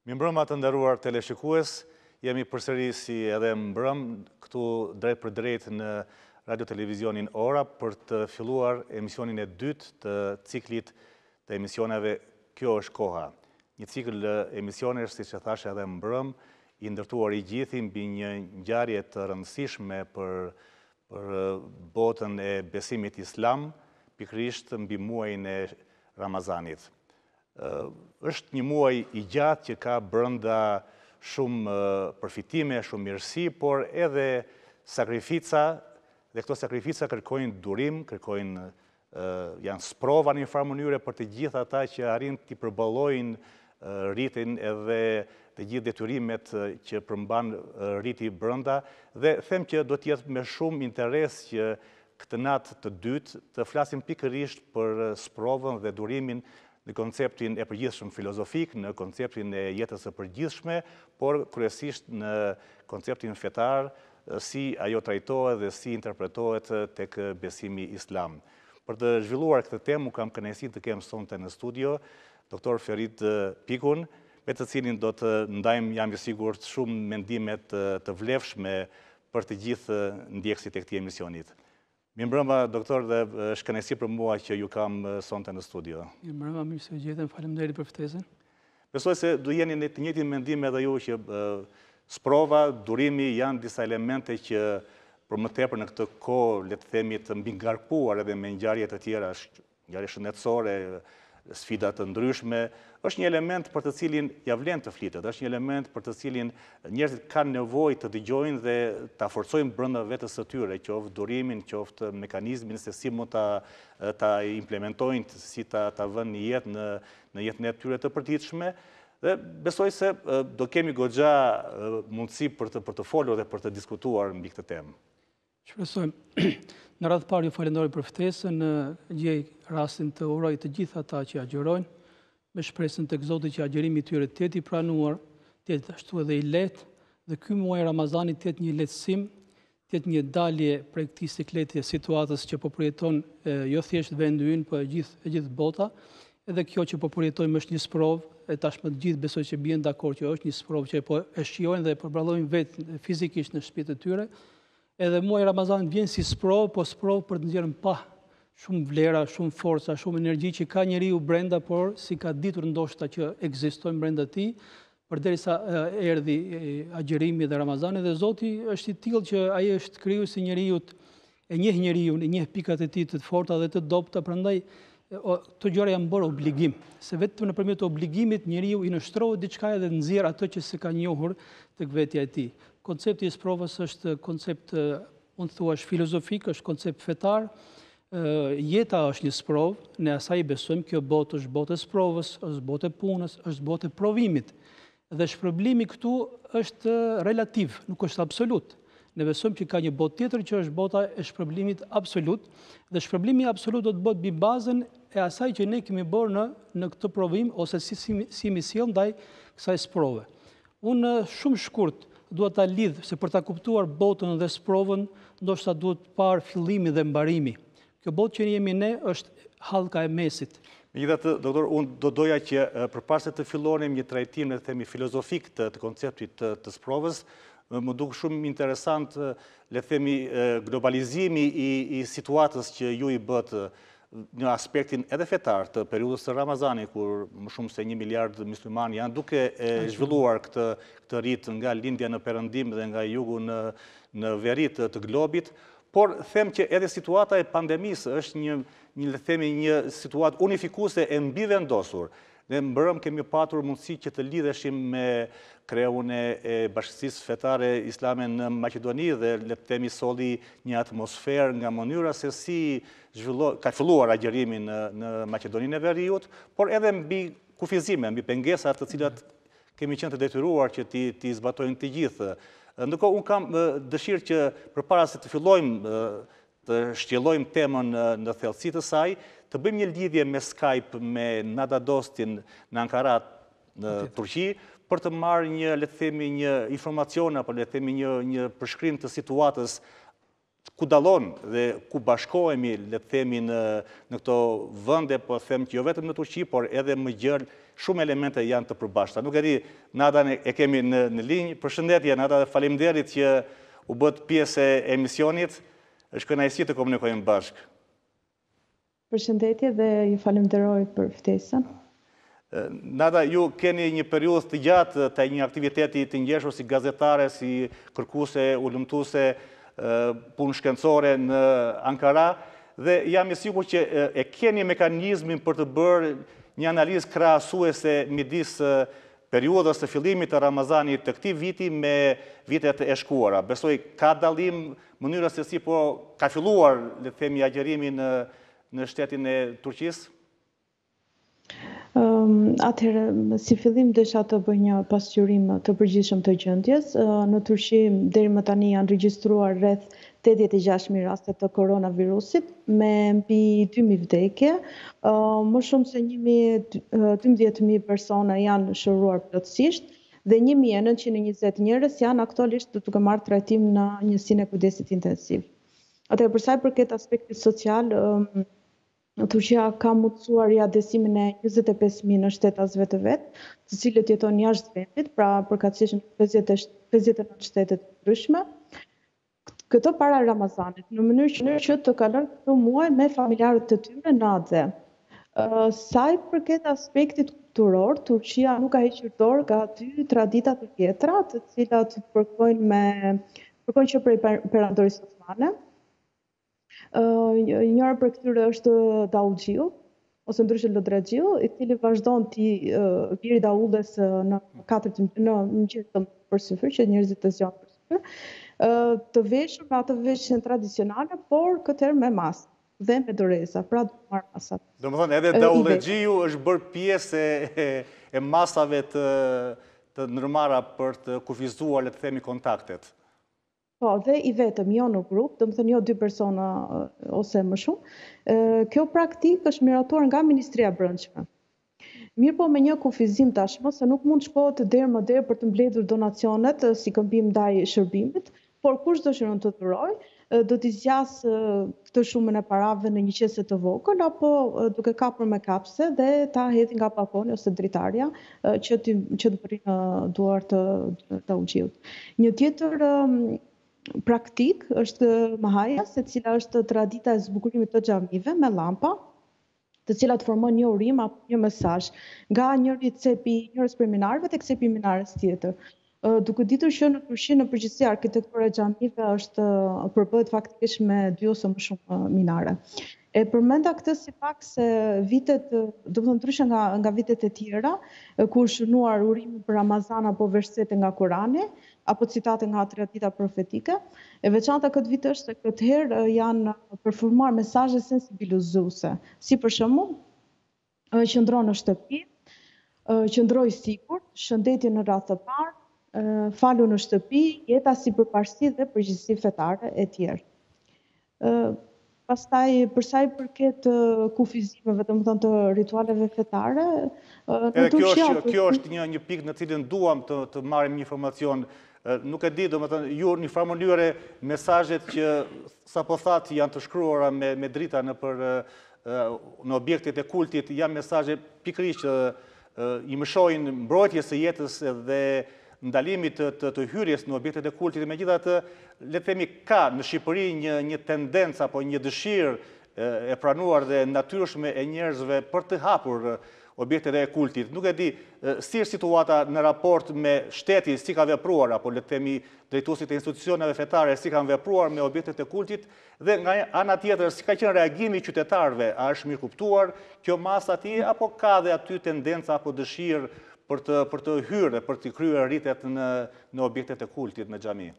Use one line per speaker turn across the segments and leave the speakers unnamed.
Mirëmbrëma të nderuar teleshikues, jemi përsëri si edhe mbrëm këtu drejt për drejt në Radio Televizionin Ora për të filluar emisionin e dytë të ciklit të emisioneve Kjo është koha. Një cikl emisionesh, siç e thash edhe mbrëm, i ndërtuar i gjithë mbi një ngjarje të rëndësishme për botën e besimit islam, pikërisht mbi muajin e Ramazanit. Është një muaj i gjatë që ka brenda shumë përfitime, shumë mirësi, por edhe sakrifica, dhe këto sakrifica kërkojnë durim, janë sprova në një farë mënyre për të gjithë ata që arrin të përballojnë rritin edhe të gjithë detyrimet që përmban rriti brenda, dhe them që do të jetë me shumë interes që këtë natë të dytë të flasim pikërisht për sprovën dhe durimin në konceptin e përgjithshëm filozofik, në konceptin e jetës së përgjithshme, por kryesisht në konceptin fetar, si ajo trajtohet dhe si interpretohet tek besimi islam. Për të zhvilluar këtë temë, kam kënaqësinë të kem sonte në studio doktor Ferit Pikun, me të cilin do të ndajmë, jam i sigurt, shumë mendime të vlefshme për të gjithë ndjekësit e këtij emisionit. Mirëmbrëma, doktor, dhe është kënaqësi për mua që ju kam sonte në studio.
Mirëmbrëma, mirë se u gjetëm, faleminderit për ftesën.
Besoj se do jeni në të njëjtin mendim edhe ju që sprova, durimi janë disa elemente që për më tepër në këtë kohë, le të themi, të mbingarkuar edhe me ngjarje të tjera, ngjarje shëndetësore, sfida të ndryshme, është një element për të cilin ja vlen të flitet, është një element për të cilin njerëzit kanë nevojë të dëgjojnë dhe ta forcojnë brenda vetes së tyre, qoftë durimin, qoftë mekanizmin se si mund ta implementojnë, si ta vënë në jetë në jetën e tyre të përditshme. Dhe besoj se do kemi goxha mundësi për të folur dhe për të diskutuar mbi këtë temë.
Shpresojmë. Në radhë parë ju falenderoj për ftesën, gjej rastin të uroj të gjithë ata që agjërojnë, me shpresën tek Zoti që agjërimi i tyre të jetë i pranuar, të jetë ashtu edhe i lehtë, dhe ky muaj Ramazani të jetë një lehtësim, të jetë një dalje prej këtij sikleti situatës që po përjeton jo thjesht vendi ynë, por e gjithë bota. Edhe kjo që po përjetojmë është një sprovë, e tashmë të gjithë besoj që bien dakord që është një sprovë që po e shijojnë dhe përballojnë vetë fizikisht në shtëpitë e tyre. Edhe muaji Ramazanit vjen si sprovë, po sprovë për të nxjerrë pa shumë vlera, shumë forca, shumë energji që ka njeriu brenda, por si ka ditur ndoshta që ekzistojnë brenda tij, përderisa erdhi agjërimi dhe Ramazani, dhe Zoti është i tillë që ai është krijuesi i njeriu, e njeh njeriu, e njeh pikat e tij të forta dhe të dobta, prandaj këto gjëra janë bërë obligim, se vetëm nëpërmjet obligimit njeriu i nështrohet diçka dhe nxjerr atë që s'e ka njohur tek vetja e tij. Koncepti i sprovës është koncept, mund të thuash, filozofik, është koncept fetar. Jeta është një sprovë, ne asaj besojmë, kjo botë është botë e sprovës, është botë e punës, është botë e provimit. Dhe shpërblimi këtu është relativ, nuk është absolut. Ne besojmë që ka një botë tjetër që është bota e shpërblimit absolut, dhe shpërblimi absolut do të bëhet mbi bazën e asaj që ne kemi bërë në këtë provim, ose si mision ndaj kësaj sprove. Unë shumë shkurt duhet ta lidh, se për ta kuptuar botën dhe sprovën, ndoshta duhet parë fillimi dhe mbarimi. Kjo botë që jemi ne është hallka e mesit.
Megjithatë, doktor, unë do doja që përpara se të fillonim një trajtim, le të themi, filozofik të konceptit të sprovës, më duk shumë interesant, le të themi, globalizimi i situatës që ju i bët në aspektin edhe fetar të periudhës së Ramazanit, kur më shumë se 1 miliard muslimanë janë duke zhvilluar këtë rit nga lindja në perëndim dhe nga jugu në veri të globit, por them që edhe situata e pandemisë është një situatë unifikuese e mbivendosur. Ne mbrëm kemi patur mundësi që të lidheshim me kreun e Bashkisë Fetare Islame në Maqedoni dhe le të themi solli një atmosferë nga mënyra se si ka filluar agjërimi në Maqedoninë e Veriut, por edhe mbi kufizime, mbi pengesa të cilat kemi qenë të detyruar që ti zbatojnë të gjithë. Ndërkohë, unë kam dëshirë që përpara se të fillojmë të shtjellojmë temën në thellësi të saj, të bëjmë një lidhje me Skype me Nada Dostin në Ankara, në Turqi, për të marrë le të themi, një informacion, apo le të themi një përshkrim të situatës ku dallon dhe ku bashkohemi, le të themi, në këto vende, po them që jo vetëm në Turqi, por edhe më gjërë, shumë elemente janë të përbashkëta. Nuk e di, Nada e kemi në linjë. Përshëndetje, Nada, dhe faleminderit që u bët pjesë e emisionit. Është kënaqësi të komunikojmë bashkë.
Përshëndetje dhe ju falenderoj për ftesën.
Nada, ju keni një periudhë të gjatë të një aktiviteti të ngjeshur si gazetare, si kërkuese, ulëmtuese, punë shkencore në Ankara, dhe jam i sigurt që e keni mekanizmin për të bërë një analizë krahasuese midis periudhës së fillimit të Ramazanit të këtij viti me vitet e shkuara. Besoj ka dallim mënyra se si po ka filluar, le të themi, agjerimi në shtetin e Turqisë?
Atëherë, si fillim desha të bëj një pasqyrim të përgjithshëm të gjendjes. Në Turqi deri më tani janë regjistruar rreth 86.000 raste të koronavirusit me mbi 2.000 vdekje. Më shumë se 12.000 persona janë shëruar plotësisht dhe 1.920 njerëz janë aktualisht duke marrë trajtim në njësinë e kujdesit intensiv. Atëherë, për sa i përket aspektit social, Turqia ka mundësuar riadesimin e 25.000 në shtetasve të vetë, të cilët jetojnë jashtë vendit, pra përkatësisht në 59 shtete të ndryshme. Këto para Ramazanit, në mënyrë që të kalojnë këto muaj me familjarët të tyre në adhe. Sa i përket aspektit kulturor, Turqia nuk ka hequr dorë nga dy tradita të tjetra, të cilat përkojnë që prej perandorisë osmane. Njëra për këtyre është Daulxhiu, ose ndryshe Lodrexhiu, i cili vazhdon të viri daulles në mëngjes të përsipër, që njerëzit të zgjanë përsipër, të veshur me atë veshjen tradicionale, por këtë herë me masë dhe me doreza, pra do të marrë masat.
Domethënë, edhe Daulxhiu është bërë pjesë e masave të ndërmarra për të kufizuar, le të themi, kontaktet.
Po, dhe i vetëm, jo në grup, domethënë jo 2 persona ose më shumë. Kjo praktikë është miratuar nga Ministria e Brendshme. Mirë po me një kufizim tashmë, se nuk mund shkohet deri më der për të mbledhur donacionet si këmbim ndaj shërbimit, por kush dëshiron të dhurojë, do t'i zgjas këtë shumën e parave në një qese të vogël, apo duke kapur me kapse dhe ta hedhë nga balkoni ose dritarja që të përrin në duar të Daulxhiut. Një tjetër praktik është mahaja, se cila është tradita e zbukurimit të xhamive me lampa, të cilat formon një urim apo një mesazh nga njëri cepi njërës prej minarëve tek cepi minares tjetër. Duke ditur që në Turqi në përgjithësi arkitektura e xhamive përbëhet faktikisht me 2 ose më shumë minare. E përmenda këtë si pak se vitet, do të thonë ndryshe nga vitet e tjera, ku është shënuar urimi për Ramazan apo versete nga Kurani, apo citate nga tradita profetike. E veçanta këtë vit është se këtë herë janë përformuar mesazhe sensibilizuese, si për shembull, qëndro në shtëpi, qëndroj sigurt, shëndetje në radhë të parë, falu në shtëpi, jeta si përparësi dhe përgjegjësi fetare e tjerë. Pastaj, për sa i përket kufizimeve, domethënë të ritualeve fetare, në Turqi
kjo është një pikë në cilën duam të marrim një informacion. Nuk e di, domethënë, ju në një farë mënyrë mesazhet që sapo thatë janë të shkruara me drita në objektet e kultit, janë mesazhe pikërisht që i mëshojnë mbrojtjes së jetës dhe ndalimit të hyrjes në objektet e kultit. Megjithatë, le të themi, ka në Shqipëri një tendencë apo një dëshirë e pranuar dhe natyrshme e njerëzve për të hapur objektet e kultit. Nuk e di si është situata në raport me shteti, si ka vepruar, apo le të themi drejtuesit e institucioneve fetare si kanë vepruar me objektet e kultit, dhe nga ana tjetër si ka qenë reagimi i qytetarëve, a është mirë kuptuar kjo masë atij, apo ka dhe aty tendenca apo dëshirë për të hyrë dhe për të kryer rritet në objektet e kultit në xhami?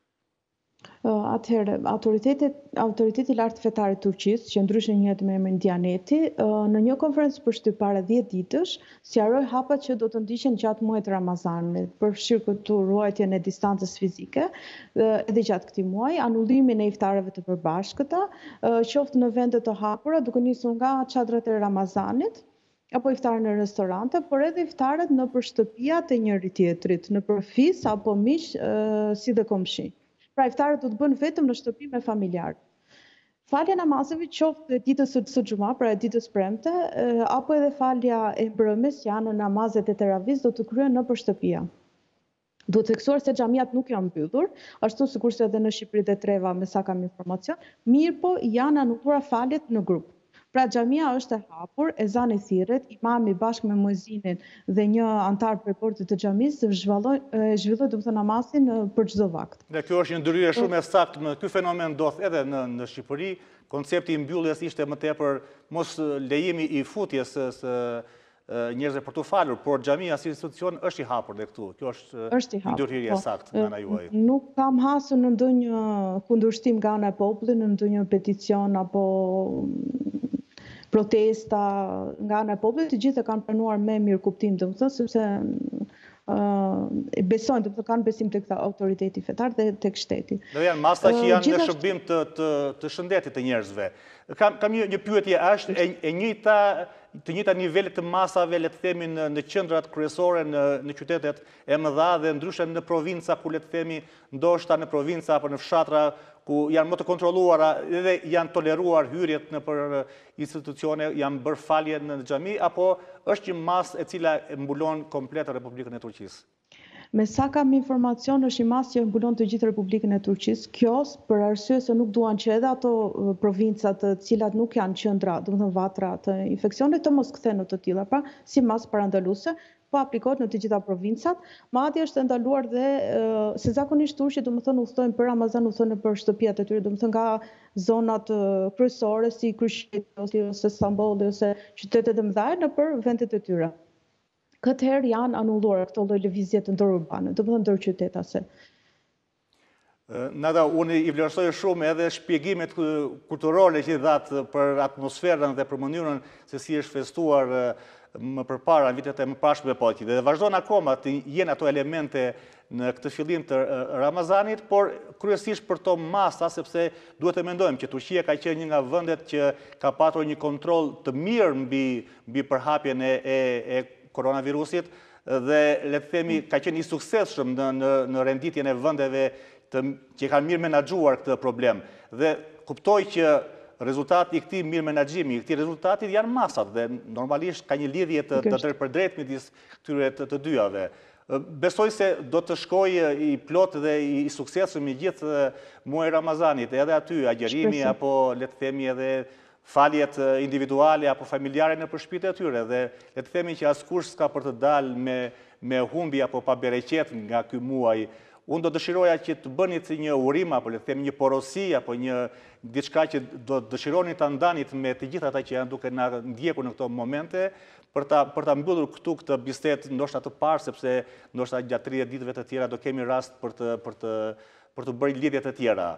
Atëherë, autoriteti lartë fetar i Turqisë, që ndryshe njihet me emrin Diyaneti, në një konferencë përshtypare 10 ditësh, sqaroi hapat që do të ndiqen gjatë muajit Ramazanit, përfshirë këtu ruajtjen e distancës fizike, edhe gjatë këtij muaji, anullimin e iftareve të përbashkëta, qoftë në vende të hapura, duke nisur nga çadrat e Ramazanit, apo iftarë në restorante, por edhe iftarët në për shtëpia të njëri tjetrit, në për fis apo miq si dhe komshi. Pra iftarët do të bënë vetëm në shtëpi me familjarë. Falja namazeve qoftë ditës së xuma, pra ditës premte, apo edhe falja e mbrëmjes, janë namazet e teravis, do të kryen nëpër shtëpia. Duhet theksuar se xhamiat nuk janë mbyllur, ashtu sikurse edhe në Shqipëri dhe Treva, me sa kam informacion, mirë po janë anulluara faljet në grup. Pra xhamia është e hapur, ezani thirret, imami bashkë me muezinin dhe një antar prej portit të xhamisë zhvilloi domethënë namazin për çdo vakt.
Dhe kjo është një ndryrje shumë e saktë, ky fenomen ndodh edhe në Shqipëri. Koncepti i mbylljes ishte më tepër mos lejimi i futjes së njerëzve për të falur, por xhamia si institucion është i hapur dhe këtu. Kjo është një ndryrje e saktë nga ana juaj.
Nuk kam hasur në ndonjë kundërshtim nga ana e popullit, në ndonjë peticion apo protesta nga ana e popullit, të gjithë e kanë pranuar me mirëkuptim, domethënë sepse besojnë, domethënë kanë besim tek autoriteti fetar dhe tek shteti.
Do janë masa që janë në shërbim të shëndetit të njerëzve. Kam një pyetje, është të njëjta nivelet të masave, le të themi, në qendrat kryesore, në qytetet e mëdha dhe ndryshe në provinca, ku le të themi, ndoshta në provinca apo në fshatra ku janë më të kontrolluara dhe janë toleruar hyrjet nëpër institucione, janë bërë falje në xhami, apo është një masë e cila mbulon komplet Republikën e Turqisë?
Me sa kam informacion, është një masë që mbulon të gjithë Republikën e Turqisë. Kjo për arsye se nuk duan që edhe ato provincat të cilat nuk janë qendra, domethënë vatra të infeksionit, të mos kthehen në të tilla, pra si masë parandaluese, po aplikohet në të gjitha provincat. Madje është ndaluar dhe se zakonisht turqit domethënë udhtojnë për Ramazan, udhtojnë për shtëpiat e tyre, domethënë nga zonat kryesore si Krishtlindje ose Stambolli ose qytetet e mëdha nëpër vendet e tyre. Këtë herë janë anulluar këto lloj lëvizje të ndërurbane, domethënë ndërqytetase.
Nada, unë i vlerësoj shumë edhe shpjegimet kulturore që i dhatë për atmosferën dhe për mënyrën se si është festuar më përpara, në vitet e mëparshme po që. Dhe vazhdojnë akoma të jenë ato elemente në këtë fillim të Ramazanit, por kryesisht për to masa, sepse duhet të mendojmë që Turqia ka qenë një nga vendet që ka patur një kontroll të mirë mbi përhapjen e koronavirusit dhe le të themi ka qenë i suksesshëm në renditjen e vendeve që kanë mirë menaxhuar këtë problem. Dhe kuptoj që rezultati i këtij mirë menaxhimi, i këtij rezultati janë masat dhe normalisht ka një lidhje të drejtpërdrejtë midis këtyre të dyave. Besoj se do të shkojë i plot dhe i suksesshëm i gjithë muaji Ramazanit, edhe aty agjerimi apo le të themi edhe faljet individuale apo familjare në përshpite e tyre dhe le të themi që askush s'ka për të dalë me humbi apo pa bereqet nga ky muaj. Unë do dëshiroja që të bënit një urim apo le të themi një porosi apo një diçka që do dëshironi ta ndanit me të gjithë ata që janë duke na ndjekur në këto momente për ta mbyllur këtë bisedë ndoshta të parë, sepse ndoshta gjatë 30 ditëve të tjera do kemi rast për të bërë lidhje të tjera.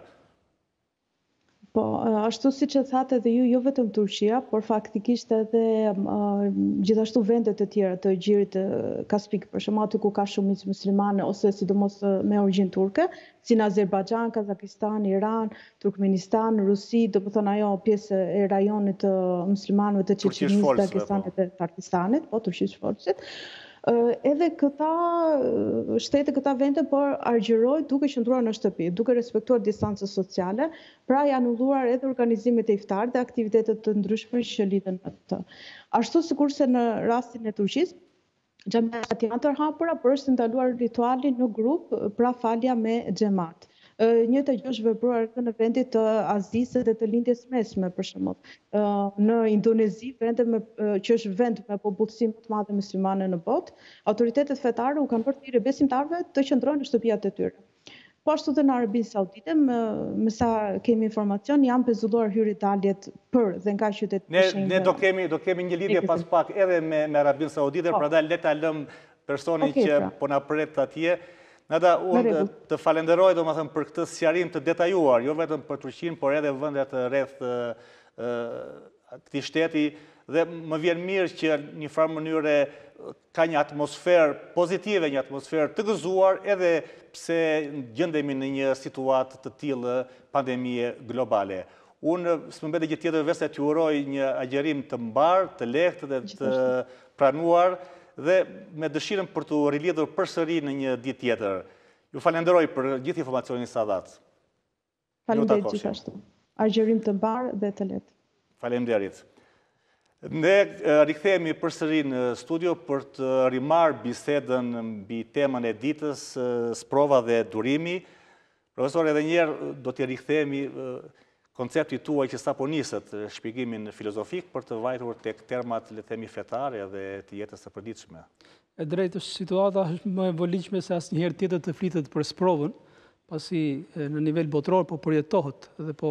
Po, ashtu si që thatë edhe ju, jo vetëm Turqia, por faktikisht edhe gjithashtu vendet e tjera të Gjirit Kaspik, për shembull aty ku ka shumicë muslimane ose sidomos me origjinë turke, si në Azerbajxhan, Kazakistan, Iran, Turkmenistan, Rusi, domethënë ajo pjesë e rajonit të muslimanëve të Çeçenisë, Dagestanit dhe Tarkistanit, po turqisht forcit. Edhe këta shtete, këta vende por argjëroj duke qëndruar në shtëpi, duke respektuar distancën sociale, pra janë anulluar edhe organizimet e iftar dhe aktivitetet të ndryshme që lidhen me këtë. Ashtu sikurse në rastin e Turqisë, xhamiat janë të hapura, por është ndaluar rituali në grup, pra falja me xhamat. Njëjta gjë është vepruar edhe në vendit të Azisë dhe të lindjes mesme, për shembull. Në Indonezi, që është vend me popullsi më të madhe muslimane në botë, autoritetet fetare u kanë bërë thirrje besimtarëve të qëndrojnë në shtëpiat e tyre. Po ashtu dhe në Arabinë Saudite, me sa kemi informacion, janë pezulluar hyrje-daljet për dhe nga qytetet e shenjtë.
Ne do kemi një lidhje pas pak edhe me Arabinë Saudite, prandaj le ta lëm personin që po na pret atje. Nada, unë të falenderoj domethënë për këtë sqarim të detajuar, jo vetëm për Turqinë, por edhe vendet rreth këtij shteti dhe më vjen mirë që në një farë mënyre ka një atmosferë pozitive, një atmosferë të gëzuar, edhe pse gjendemi në një situatë të tillë pandemie globale. Unë s'më mbet gjë tjetër veç se t'ju uroj një agjerim të mbar, të lehtë dhe të pranuar, dhe me dëshirën për të rilidhur përsëri në një ditë tjetër. Ju falenderoj për gjithë informacionin sa dhatë.
Faleminderit gjithashtu. Agjerim të mbarë dhe të lehtë.
Faleminderit. Ne rikthehemi përsëri në studio për të rimarrë bisedën mbi temën e ditës, sprova dhe durimi. Profesor, edhe njerë do të rikthehemi konceptit tuaj që sapo nisët shpjegimin filozofik për të vajtur tek termat, le të themi, fetare dhe të jetës së përditshme.
E drejtë, situata është më e voligjshme se asnjëherë tjetër të flitet për sprovën, pasi në nivel botror po përjetohet dhe po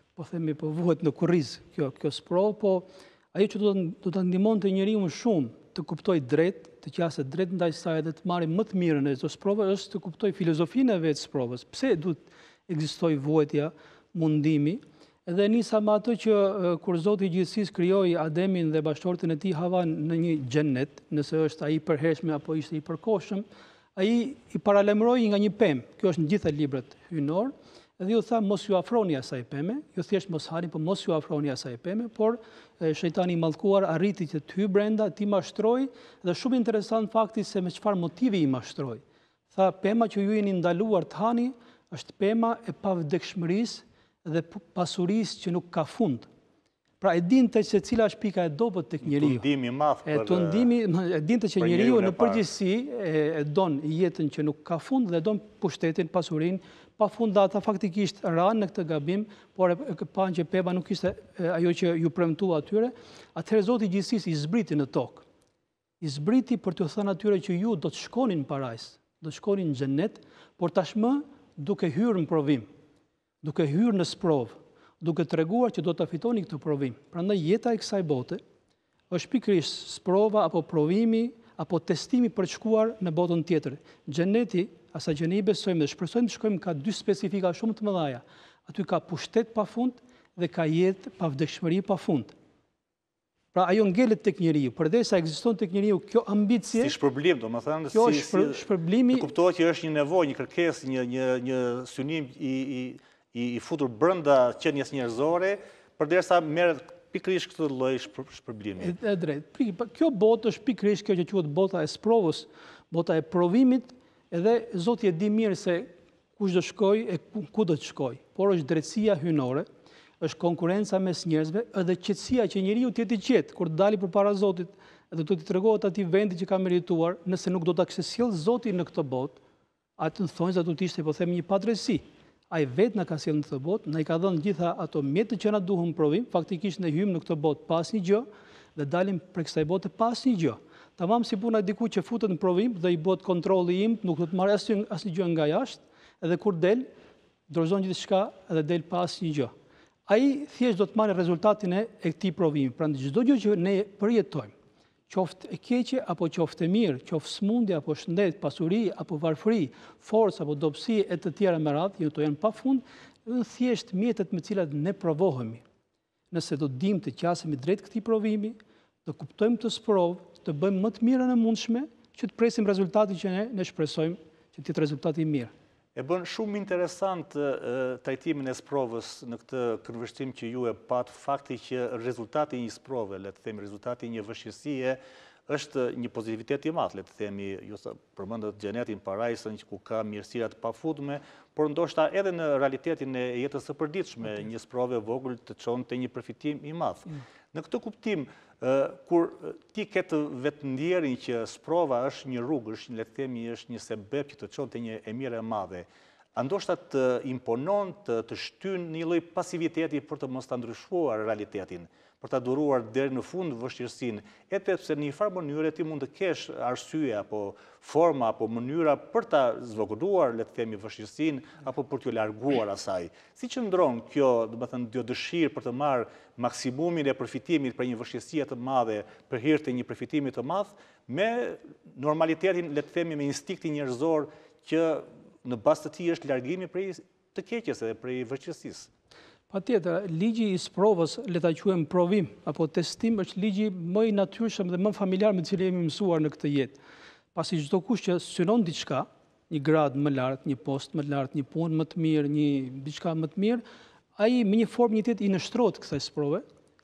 vuhet në kurriz kjo sprovë, po ajo që do të ndihmonte njeriu shumë të kuptojë drejt, të qaset drejt ndaj saj dhe të marrë më të mirën e çdo sprove është të kuptojë filozofinë e vetë sprovës. Pse duhet ekzistojë vuajtja, mundimi? Edhe nisa me atë që kur Zoti i Gjithësisë krijoi Ademin dhe bashkëshorten e tij Havan në një xhennet, nëse është ai i përhershëm apo ishte i përkohshëm, ai i paralajmëroi nga një pemë. Kjo është në gjitha librat hyjnor, dhe ju tha mos ju afroni asaj peme, ju thjesht mos hani, por mos ju afroni asaj peme, por shejtani i mallkuar arriti që të hyjë brenda, ti mashtroi, dhe shumë interesant fakti se me çfarë motivi i mashtroi. Tha pema që ju jeni ndaluar të hani është pema e pavdekshmërisë dhe pasurisë që nuk ka fund. Pra e dinte se cila është pika e dobët tek njeriu.
Tundimi i madh për
e dinte që njeriu në përgjithësi e don jetën që nuk ka fund dhe don pushtetin, pasurinë, pafund. Ata faktikisht ranë në këtë gabim, por e panë që pema nuk ishte ajo që ju premtua atyre. Atëherë Zoti i Gjithësisë i zbriti në tokë. I zbriti për t'u thënë atyre që ju do të shkonin në parajs, do të shkonin në xhennet, por tashmë duke hyrë në provim, duke hyrë në sprovë, duke treguar që do të fitoni këtë provim. Prandaj jeta e kësaj bote është pikërisht sprova apo provimi apo testimi për të shkuar në botën tjetër. Xheneti, asaj që ne i besojmë dhe shpresojmë të shkojmë, ka dy specifika shumë të mëdha. Aty ka pushtet pafund dhe ka jetë pavdekshmëri pafund. Pra ajo ngelet tek njeriu, përdesa ekziston tek njeriu kjo ambicie.
Si shpërblim, domethënë,
kjo është shpërblimi.
Kuptohet që është një nevojë, një kërkesë, një synim i futur brenda qenies njerëzore, përderisa merret pikërisht këtë lloj shpërblimi.
E drejtë. Kjo botë është pikërisht kjo që quhet bota e sprovës, bota e provimit, edhe Zoti e di mirë se kush do shkojë e ku do të shkojë. Por është drejtësia hyjnore, është konkurenca mes njerëzve, edhe qetësia që njeriu të jetë i qetë kur dali përpara Zotit, edhe do t'i tregohet atij vendi që ka merituar, nëse nuk do ta kishte sjell Zoti në këtë botë, atë thonjza do të ishte, po them, një padrejti. Ai vetë na ka sjellë në këtë botë, na i ka dhënë gjitha ato mjetet që na duhen në provim, faktikisht ne hyjmë në këtë botë pa asnjë gjë dhe dalim prej kësaj bote pa asnjë gjë. Tamam si puna diku që futet në provim dhe i bëhet kontrolli im, nuk do të marrë asnjë gjë nga jashtë, edhe kur del, dorëzon gjithçka edhe del pa asnjë gjë. Ai thjesht do të marrë rezultatin e këtij provimi. Prandaj çdo gjë që ne përjetojmë, qoftë e keqe apo qoftë e mirë, qoftë smundje apo shëndet, pasuri apo varfëri, forcë apo dobësi e të tjera me radhë, to janë pafund, thjesht mjetet me të cilat ne provohemi. Nëse do të dimë të qasemi drejt këtij provimi, të kuptojmë të sprovë, të bëjmë më të mirën e mundshme, që të presim rezultatin që ne shpresojmë që të jetë rezultati i mirë.
E bën shumë interesant trajtimin e sprovës në këtë këndvështrim që ju e pat, fakti që rezultati i një sprove, le të themi rezultati i një vështirësie, është një pozitivitet i madh, le të themi, ju përmendët xhenetin, parajsën, ku ka mirësira të pafundme, por ndoshta edhe në realitetin e jetës së përditshme, një sprove vogël të çon te një përfitim i madh. Në këtë kuptim, kur ti ke të vetëndjerin që sprova është një rrugë, është, le të themi, është një sebeb që të çon te një e mirë e madhe, a ndoshta të imponon, të shtyn një lloj pasiviteti për të mos ta ndryshuar realitetin, për ta duruar deri në fund vështirësinë, edhe pse në një farë mënyre ti mund të kesh arsye apo forma apo mënyra për ta zvogëluar, le të themi, vështirësinë apo për t'u larguar asaj. Si qëndron kjo, domethënë, dio dëshirë për të marrë maksimumin e përfitimit për një vështirësie të madhe, për hir të një përfitimi të madh, me normalitetin, le të themi, me instinktin njerëzor që në bazë të tij është largimi prej të keqes edhe prej vështirësisë.
Patjetër, ligji i sprovës, le ta quajmë provim apo testim, është ligji më i natyrshëm dhe më familjar me të cilin jemi mësuar në këtë jetë. Pasi çdo kush që synon diçka, një grad më lart, një post më lart, një punë më të mirë, një diçka më të mirë, ai me një formë një tjetër i nështrohet kësaj sprove,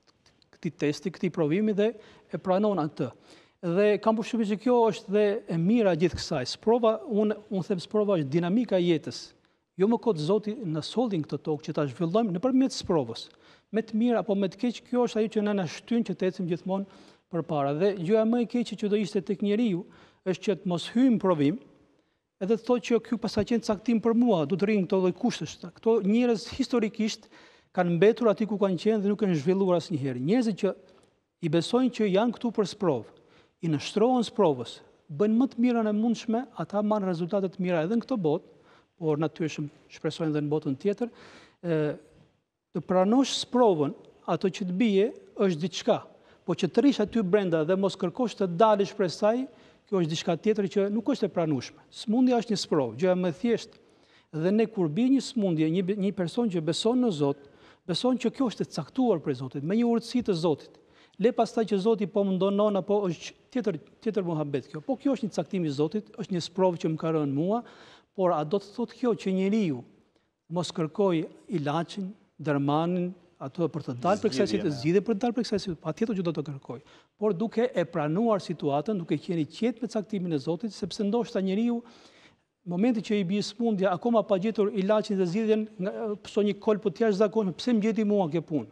këtij testi, këtij provimi dhe e pranon atë. Dhe kam përshtypjen se kjo është dhe e mira gjithë kësaj. Sprova, unë them sprova është dinamika e jetës. Jo më kot Zoti në sollin këtë tokë që ta zhvillojmë nëpërmjet sprovës. Me të mirë apo me të keq, kjo është ajo që na shtyn që të ecim gjithmonë përpara. Dhe gjëja më e keqe që do ishte tek njeriu është që të mos hyjmë provim, edhe të thotë që ky pasaqen caktim për mua, do të rrinë këto lloj kushtesh. Këto njerëz historikisht kanë mbetur aty ku kanë qenë dhe nuk kanë zhvilluar asnjëherë. Njerëzit që i besojnë që janë këtu për sprovë, i nështrohen sprovës, bëjnë më të mirën e mundshme, ata marrin rezultate të mira edhe në këtë botë, por natyrisht shpresojnë edhe në botën tjetër. Të pranosh sprovën, ato që të bie është diçka, po që të rish aty brenda dhe mos kërkosh të dalësh prej saj, kjo është diçka tjetër që nuk është e pranueshme. Smundja është një sprovë, gjëja më e thjeshtë. Dhe ne kur bie një smundje, një person që beson në Zot, beson që kjo është e caktuar prej Zotit, me një urtësi të Zotit. Le pastaj që Zoti po më ndonon apo është tjetër muhabet kjo. Po kjo është një caktim i Zotit, është një sprovë që më ka rënë mua, por a do të thotë kjo që njeriu mos kërkoj ilaçin, dermanin, ato për të dalë për kësaj zgjidhje, për të dalë për kësaj situatë, patjetër që do të kërkoj. Por duke e pranuar situatën, duke qenë i qetë me caktimin e Zotit, sepse ndoshta njeriu momenti që i bie smundja, akoma pa gjetur ilaçin dhe zgjidhjen, pso një kolp të jashtëzakonshëm, pse më gjeti mua kjo punë?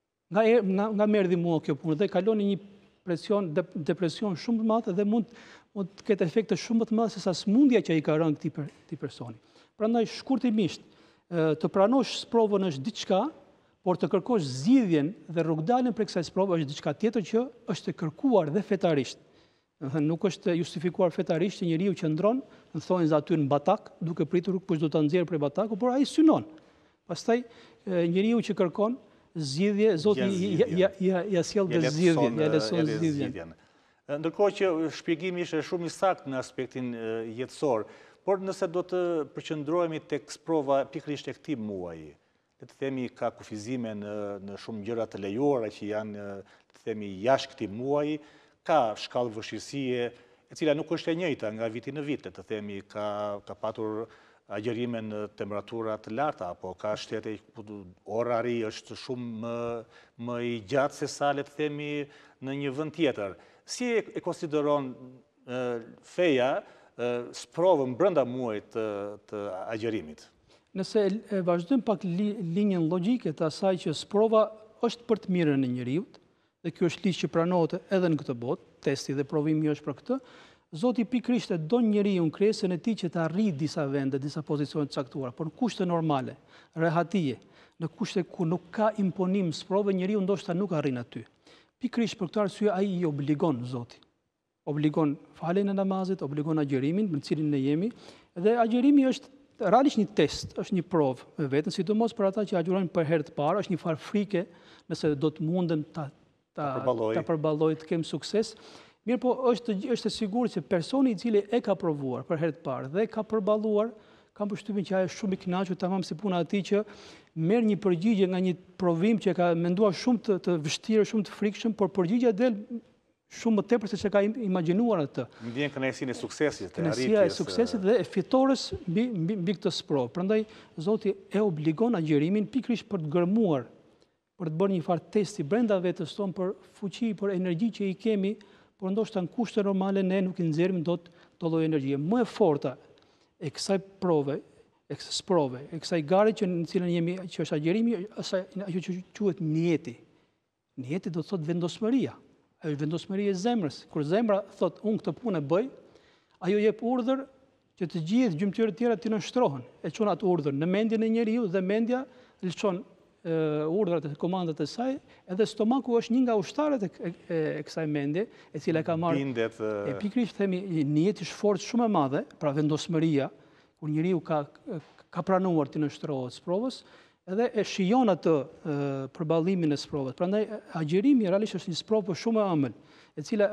Nga më erdhi mua kjo punë dhe kalon një depresion shumë të madh dhe mund të ketë efekte shumë më të mëdha se sa smundja që ai ka rënë këtij personi. Prandaj shkurtimisht, të pranosh sprovën është diçka, por të kërkosh zgjidhjen dhe rrugdaljen për kësaj sprove është diçka tjetër që është e kërkuar dhe fetarisht. Nuk është justifikuar fetarisht që njeriu qëndron, në thonë aty në batak, duke pritur kush do ta nxjerrë prej bataku, por ai synon. Pastaj njeriu që kërkon zgjidhje, Zoti ja sjell dhe zgjidhjen, ja leson zgjidhjen.
Ndërkohë që shpjegimi ishte shumë i saktë në aspektin jetësor, por nëse do të përqendrohemi tek sprova pikërisht tek këtij muaji, le të themi ka kufizime në shumë gjëra të lejuara që janë, le të themi, jashtë këtij muaji, ka shkallë vështirësie, e cila nuk është e njëjta nga viti në vit, le të themi, ka patur agjerime në temperatura të larta, apo ka shtete ku orari është shumë më i gjatë se sa, le të themi, në një vend tjetër. Si e konsideron feja sprovën brenda muajit të agjerimit?
Nëse vazhdojmë pak linjën logjike të asaj që sprova është për të mirën e njeriut, dhe kjo është ligj që pranohet edhe në këtë botë, testi dhe provimi është për këtë, Zoti pikërisht e don njeriu në krijesën e tij që të arrijë disa vende, disa pozicione të caktuara, por në kushte normale, rehatije, në kushte ku nuk ka imponim sprove, njeriu ndoshta nuk arrin aty. Pikërisht për këtë arsye ai i obligon Zoti. Obligon faljen e namazit, obligon agjerimin, në cilin ne jemi, dhe agjerimi është realisht një test, është një provë me veten, sidomos për ata që agjërojnë për herë të parë, është një farë frike nëse do të munden ta përballojë, të kem sukses. Mirë po është e sigurt që personi i cili e ka provuar për herë të parë dhe ka përballuar, kam përshtypjen që ai është shumë i kënaqur tamam si puna e tij që merr një përgjigje nga një provim që ka menduar shumë të vështirë, shumë të frikshëm, por përgjigjja del shumë më tepër se çka ka imagjinuar atë.
Ndjen kënaqësinë e suksesit,
kënaqësia e suksesit dhe e fitores mbi këtë sprovë. Prandaj Zoti e obligon agjerimin pikërisht për të gërmuar, për të bërë një farë testi brenda vetes tonë për fuqi, për energji që i kemi, por ndoshta në kushte normale ne nuk i nxjerrim dot të lloj energjie. Më e forta e kësaj prove, e kësaj sprove, e kësaj gare që në cilën jemi, që është agjerimi, është ajo që quhet niyeti. Niyeti do të thotë vendosmëria. Ajo është vendosmëria e zemrës. Kur zemra thotë unë këtë punë e bëj, ajo jep urdhër që të gjithë gjymtyrët tjera të nënshtrohen. E çon atë urdhër në mendjen e njeriu dhe mendja lëshon urdhrat e komandat e saj, edhe stomaku është një nga ushtarët e kësaj mendje, e cila ka marrë
bindet.
E pikërisht themi niyeti është forcë shumë e madhe, pra vendosmëria, kur njeriu ka pranuar të nënshtrohet sprovës, edhe e shijon atë përballimin e sprovës. Prandaj agjerimi realisht është një sprovë shumë e ëmbël, e cila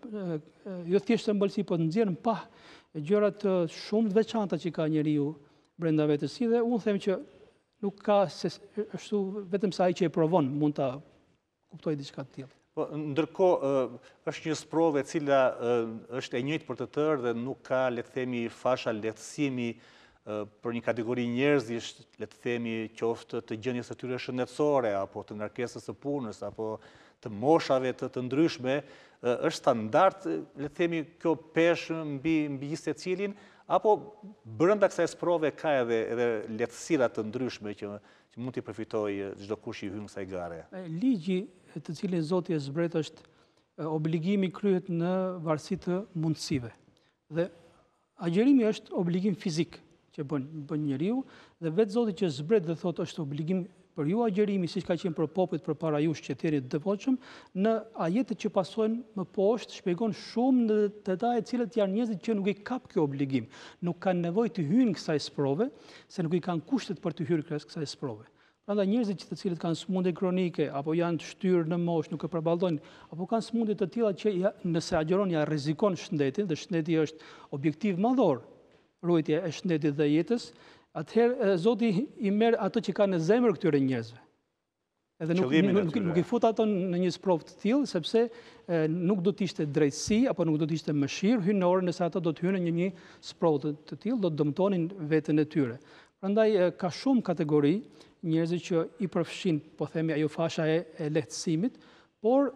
jo thjesht ëmbëlsi, po nxjerr pa gjëra të shumë të veçanta që ka njeriu brenda vetes saj, dhe unë them që nuk ka se ashtu vetëm sa ai që e provon mund ta kuptoj diçka të tillë.
Po ndërkohë është një sprovë e cila është e njëjtë për të tërë dhe nuk ka, le të themi, fasha lehtësimi për një kategori njerëzish, le të themi, qoftë të gjendjes së tyre shëndetësore apo të ngarkesës së punës apo të moshave të ndryshme, është standard, le të themi, kjo peshë mbi secilin, apo brenda kësaj sprove ka edhe lehtësira të ndryshme që mund t'i përfitojë çdo kush i hyn kësaj gare?
Ligji të cilin Zoti e zbret është obligimi kryhet në varësi të mundësive. Dhe agjerimi është obligim fizik që bën njeriu, dhe vetë Zoti që zbret dhe thotë është obligim për ju agjerimi, siç ka qenë për popujt përpara jush që të jetë devotshëm, në ajetet që pasojnë më poshtë shpjegon shumë në detaje cilët janë njerëzit që nuk i kap kjo obligim, nuk kanë nevojë të hyjnë kësaj sprove, se nuk i kanë kushtet për të hyrë kësaj sprove. Prandaj njerëzit të cilët kanë sëmundje kronike apo janë të shtyrë në moshë, nuk e përballojnë, apo kanë sëmundje të tilla që nëse agjeron ja rrezikon shëndetin, dhe shëndeti është objektiv madhor, ruajtja e shëndetit dhe jetës, atëherë Zoti i merr ato që kanë në zemër këtyre njerëzve. Edhe nuk i fut ato në një sprovë të tillë, sepse nuk do të ishte drejtësi apo nuk do të ishte mëshirë hyrë në orën nëse ata do të hynë në një sprovë të tillë, do të dëmtonin veten e tyre. Prandaj ka shumë kategori njerëz që i përfshin, po themi, ajo fasha e lehtësimit, por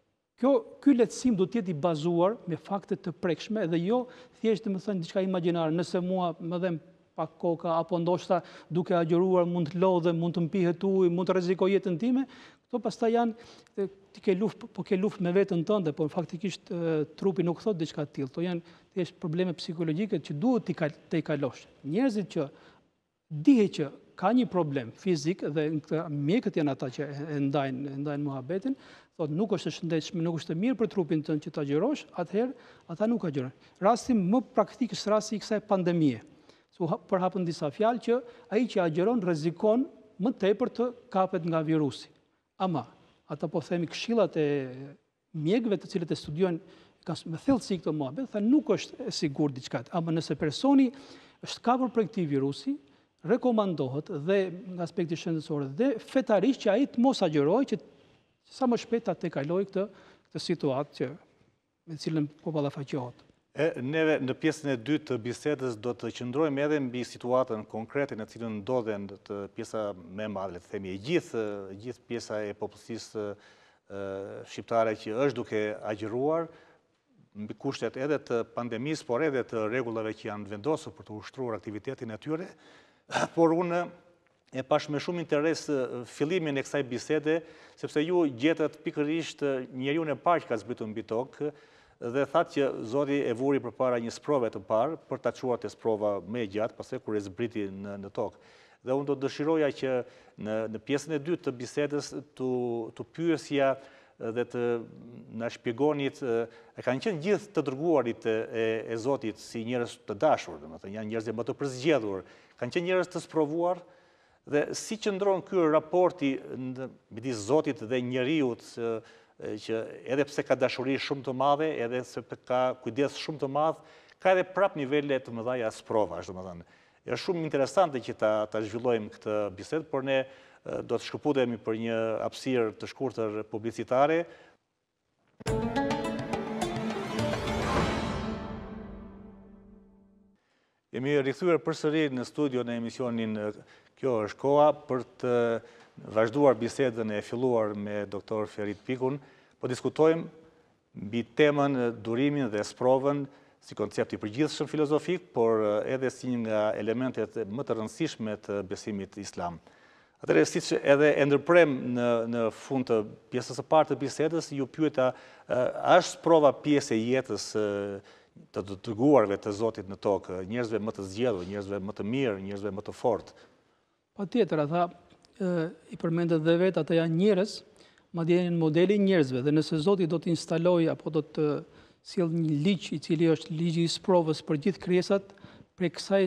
ky lehtësim do të jetë i bazuar me fakte të prekshme dhe jo thjesht domethënë diçka imagjinare. Nëse mua më dhem pak koka, apo ndoshta duke agjëruar mund të lodhem, mund të mpihet ujë, mund të rrezikoj jetën time, këto pastaj janë ti ke luftë me veten tënde, por faktikisht trupi nuk thot diçka të tillë. Këto janë thjesht probleme psikologjike që duhet të i kalosh. Njerëzit që dihet që ka një problem fizik dhe mjekët janë ata që e ndajnë muhabetin, thotë nuk është e shëndetshme, nuk është e mirë për trupin tënd që ta agjërosh, atëherë ata nuk agjërojnë. Rasti më praktik është rasti i kësaj pandemie. Për hapën disa fjalë që ai që agjeron rrezikon më tepër të kapet nga virusi. Ama ata po themi këshillat e mjekëve të cilët e studiojnë kanë me thellësi këtë muhabet, thënë nuk është e sigurt diçka. Ama nëse personi është kapur prej këtij virusi, rekomandohet dhe nga aspekti shëndetësor dhe fetarisht që ai të mos agjerojë, që sa më shpejt ta kalojë këtë situatë me cilën po ballafaqohet.
Neve në pjesën e dytë të bisedës do të qëndrojmë edhe mbi situatën konkrete në cilën ndodhen të pjesa më e madhe, le të themi, gjithë pjesa e popullsisë shqiptare që është duke agjëruar mbi kushtet edhe të pandemisë, por edhe të rregullave që janë vendosur për të ushtruar aktivitetin e tyre. Por unë e pash me shumë interes fillimin e kësaj bisede, sepse ju gjetët pikërisht njeriun e parë që ka zbritur mbi tokë, dhe thatë që Zoti e vuri përpara një sprove të parë për ta çuar te sprova më e gjatë, pastaj kur e zbriti në tokë. Dhe unë do dëshiroja që në pjesën e dytë të bisedës të pyesja dhe të na shpjegonit, e kanë qenë gjithë të dërguarit e Zotit si njerëz të dashur, domethënë janë njerëz më të përzgjedhur, kanë qenë njerëz të sprovuar, dhe si qëndron ky raporti midis Zotit dhe njeriut, që edhe pse ka dashuri shumë të madhe, edhe se ka kujdes shumë të madh, ka edhe prap nivele të mëdha sprovash, domethënë. Është shumë interesante që ta zhvillojmë këtë bisedë, por ne do të shkëputemi për një hapësirë të shkurtër publicitare. Jemi rikthyer përsëri në studio në emisionin Kjo është koha për të vazhduar bisedën e filluar me doktor Ferit Pikun. Po diskutojmë mbi temën durimin dhe sprovën si koncept i përgjithshëm filozofik, por edhe si një nga elementet më të rëndësishme të besimit islam. Atëherë, siç edhe e ndërprem në fund të pjesës së parë të bisedës, ju pyeta, është sprova pjesë e jetës të dërguarve të Zotit në tokë, njerëzve më të zgjedhur, njerëzve më të mirë, njerëzve më të fortë?
Patjetër, ata i përmendet dhe vetë, ata janë njerëz, madje janë modeli njerëzve, dhe nëse Zoti do të instalojë apo do të sjellë një ligj i cili është ligji i sprovës për gjithë krijesat, për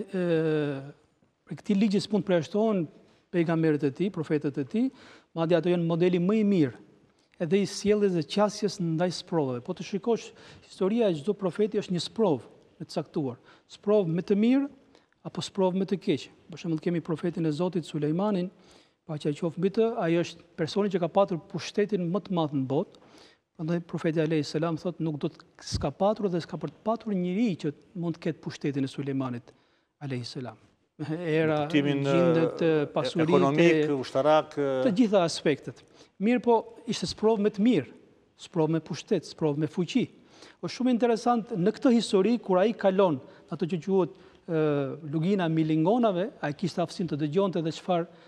këtij ligji s'mund të përjashtohen pejgamberët e tij, profetët e tij, madje ato janë modeli më i mirë edhe i sjelljes dhe qasjes ndaj sprovave. Po të shikosh, historia e çdo profeti është një sprovë e caktuar, sprovë më të mirë apo sprovë më të keqe. Për shembull, kemi profetin e Zotit Sulejmanin, paqja qoftë mbi të, ai është personi që ka patur pushtetin më të madh në botë. Prandaj profeti alayhis salam thotë nuk do të ska patur dhe s'ka për të patur njëri që mund të ketë pushtetin e Sulejmanit alayhis salam. era, gjindet, pasuritë,
ekonomik, ushtarak,
të gjitha aspektet. Mirë po, ishte sprovë me të mirë, sprovë me pushtet, sprovë me fuqi. Është shumë interesant në këtë histori, kur ai kalon ato që quhet lugina milingonave, ai kishte aftësinë të dëgjonte dhe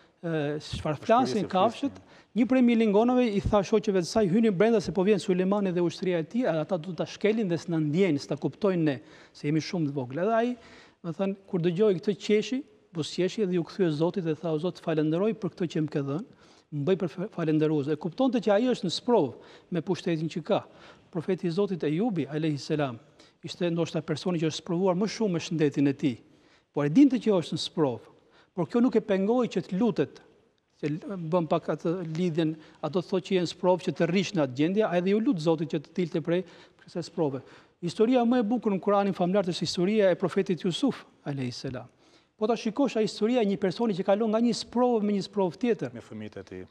çfarë flasin kafshët. Një prej milingonave i tha shoqeve të saj, hyni brenda se po vjen Sulejmani dhe ushtria e tij, ata do ta shkelin dhe s'na ndjejnë, s'ta kuptojnë ne, se jemi shumë të vogël. Edhe ai, më thënë, kur dëgjoi këtë qeshi, buzëqeshi dhe ju kthye Zotit dhe tha, o Zot, falenderoj për këtë që më ke dhënë, më bëj për falenderues. E kuptonte që ai është në sprovë me pushtetin që ka. Profeti i Zotit Ejubi alayhis salam ishte ndoshta personi që është sprovuar më shumë me shëndetin e tij, por e dinte që është në sprovë. Por kjo nuk e pengoi që të lutet, që bën pak atë lidhjen, ato thotë që janë sprovë që të rrish në atë gjendje, ai dhe ju lut Zotit që të dilte prej kësaj sprove. Historia më e bukur në Kur'anin famlar është historia e profetit Jusuf alayhis salam. Po ta shikosh ai historia e një personi që kalon nga një sprovë me një sprovë tjetër.
Me fëmijët e tij.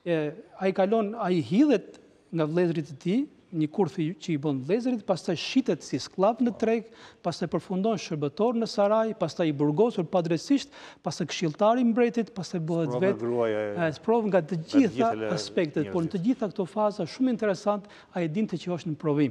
Ai hidhet nga vëllezërit e tij, një kurth që i bën vëllezërit, pastaj shitet si sklav në treg, pastaj përfundon shërbëtor në saraj, pastaj i burgosur padrejtisht, pastaj këshilltari i mbretit, pastaj bëhet vetë sprovë nga të gjitha aspektet, por në të gjitha këto faza shumë interesant, ai e dinte që është në provim.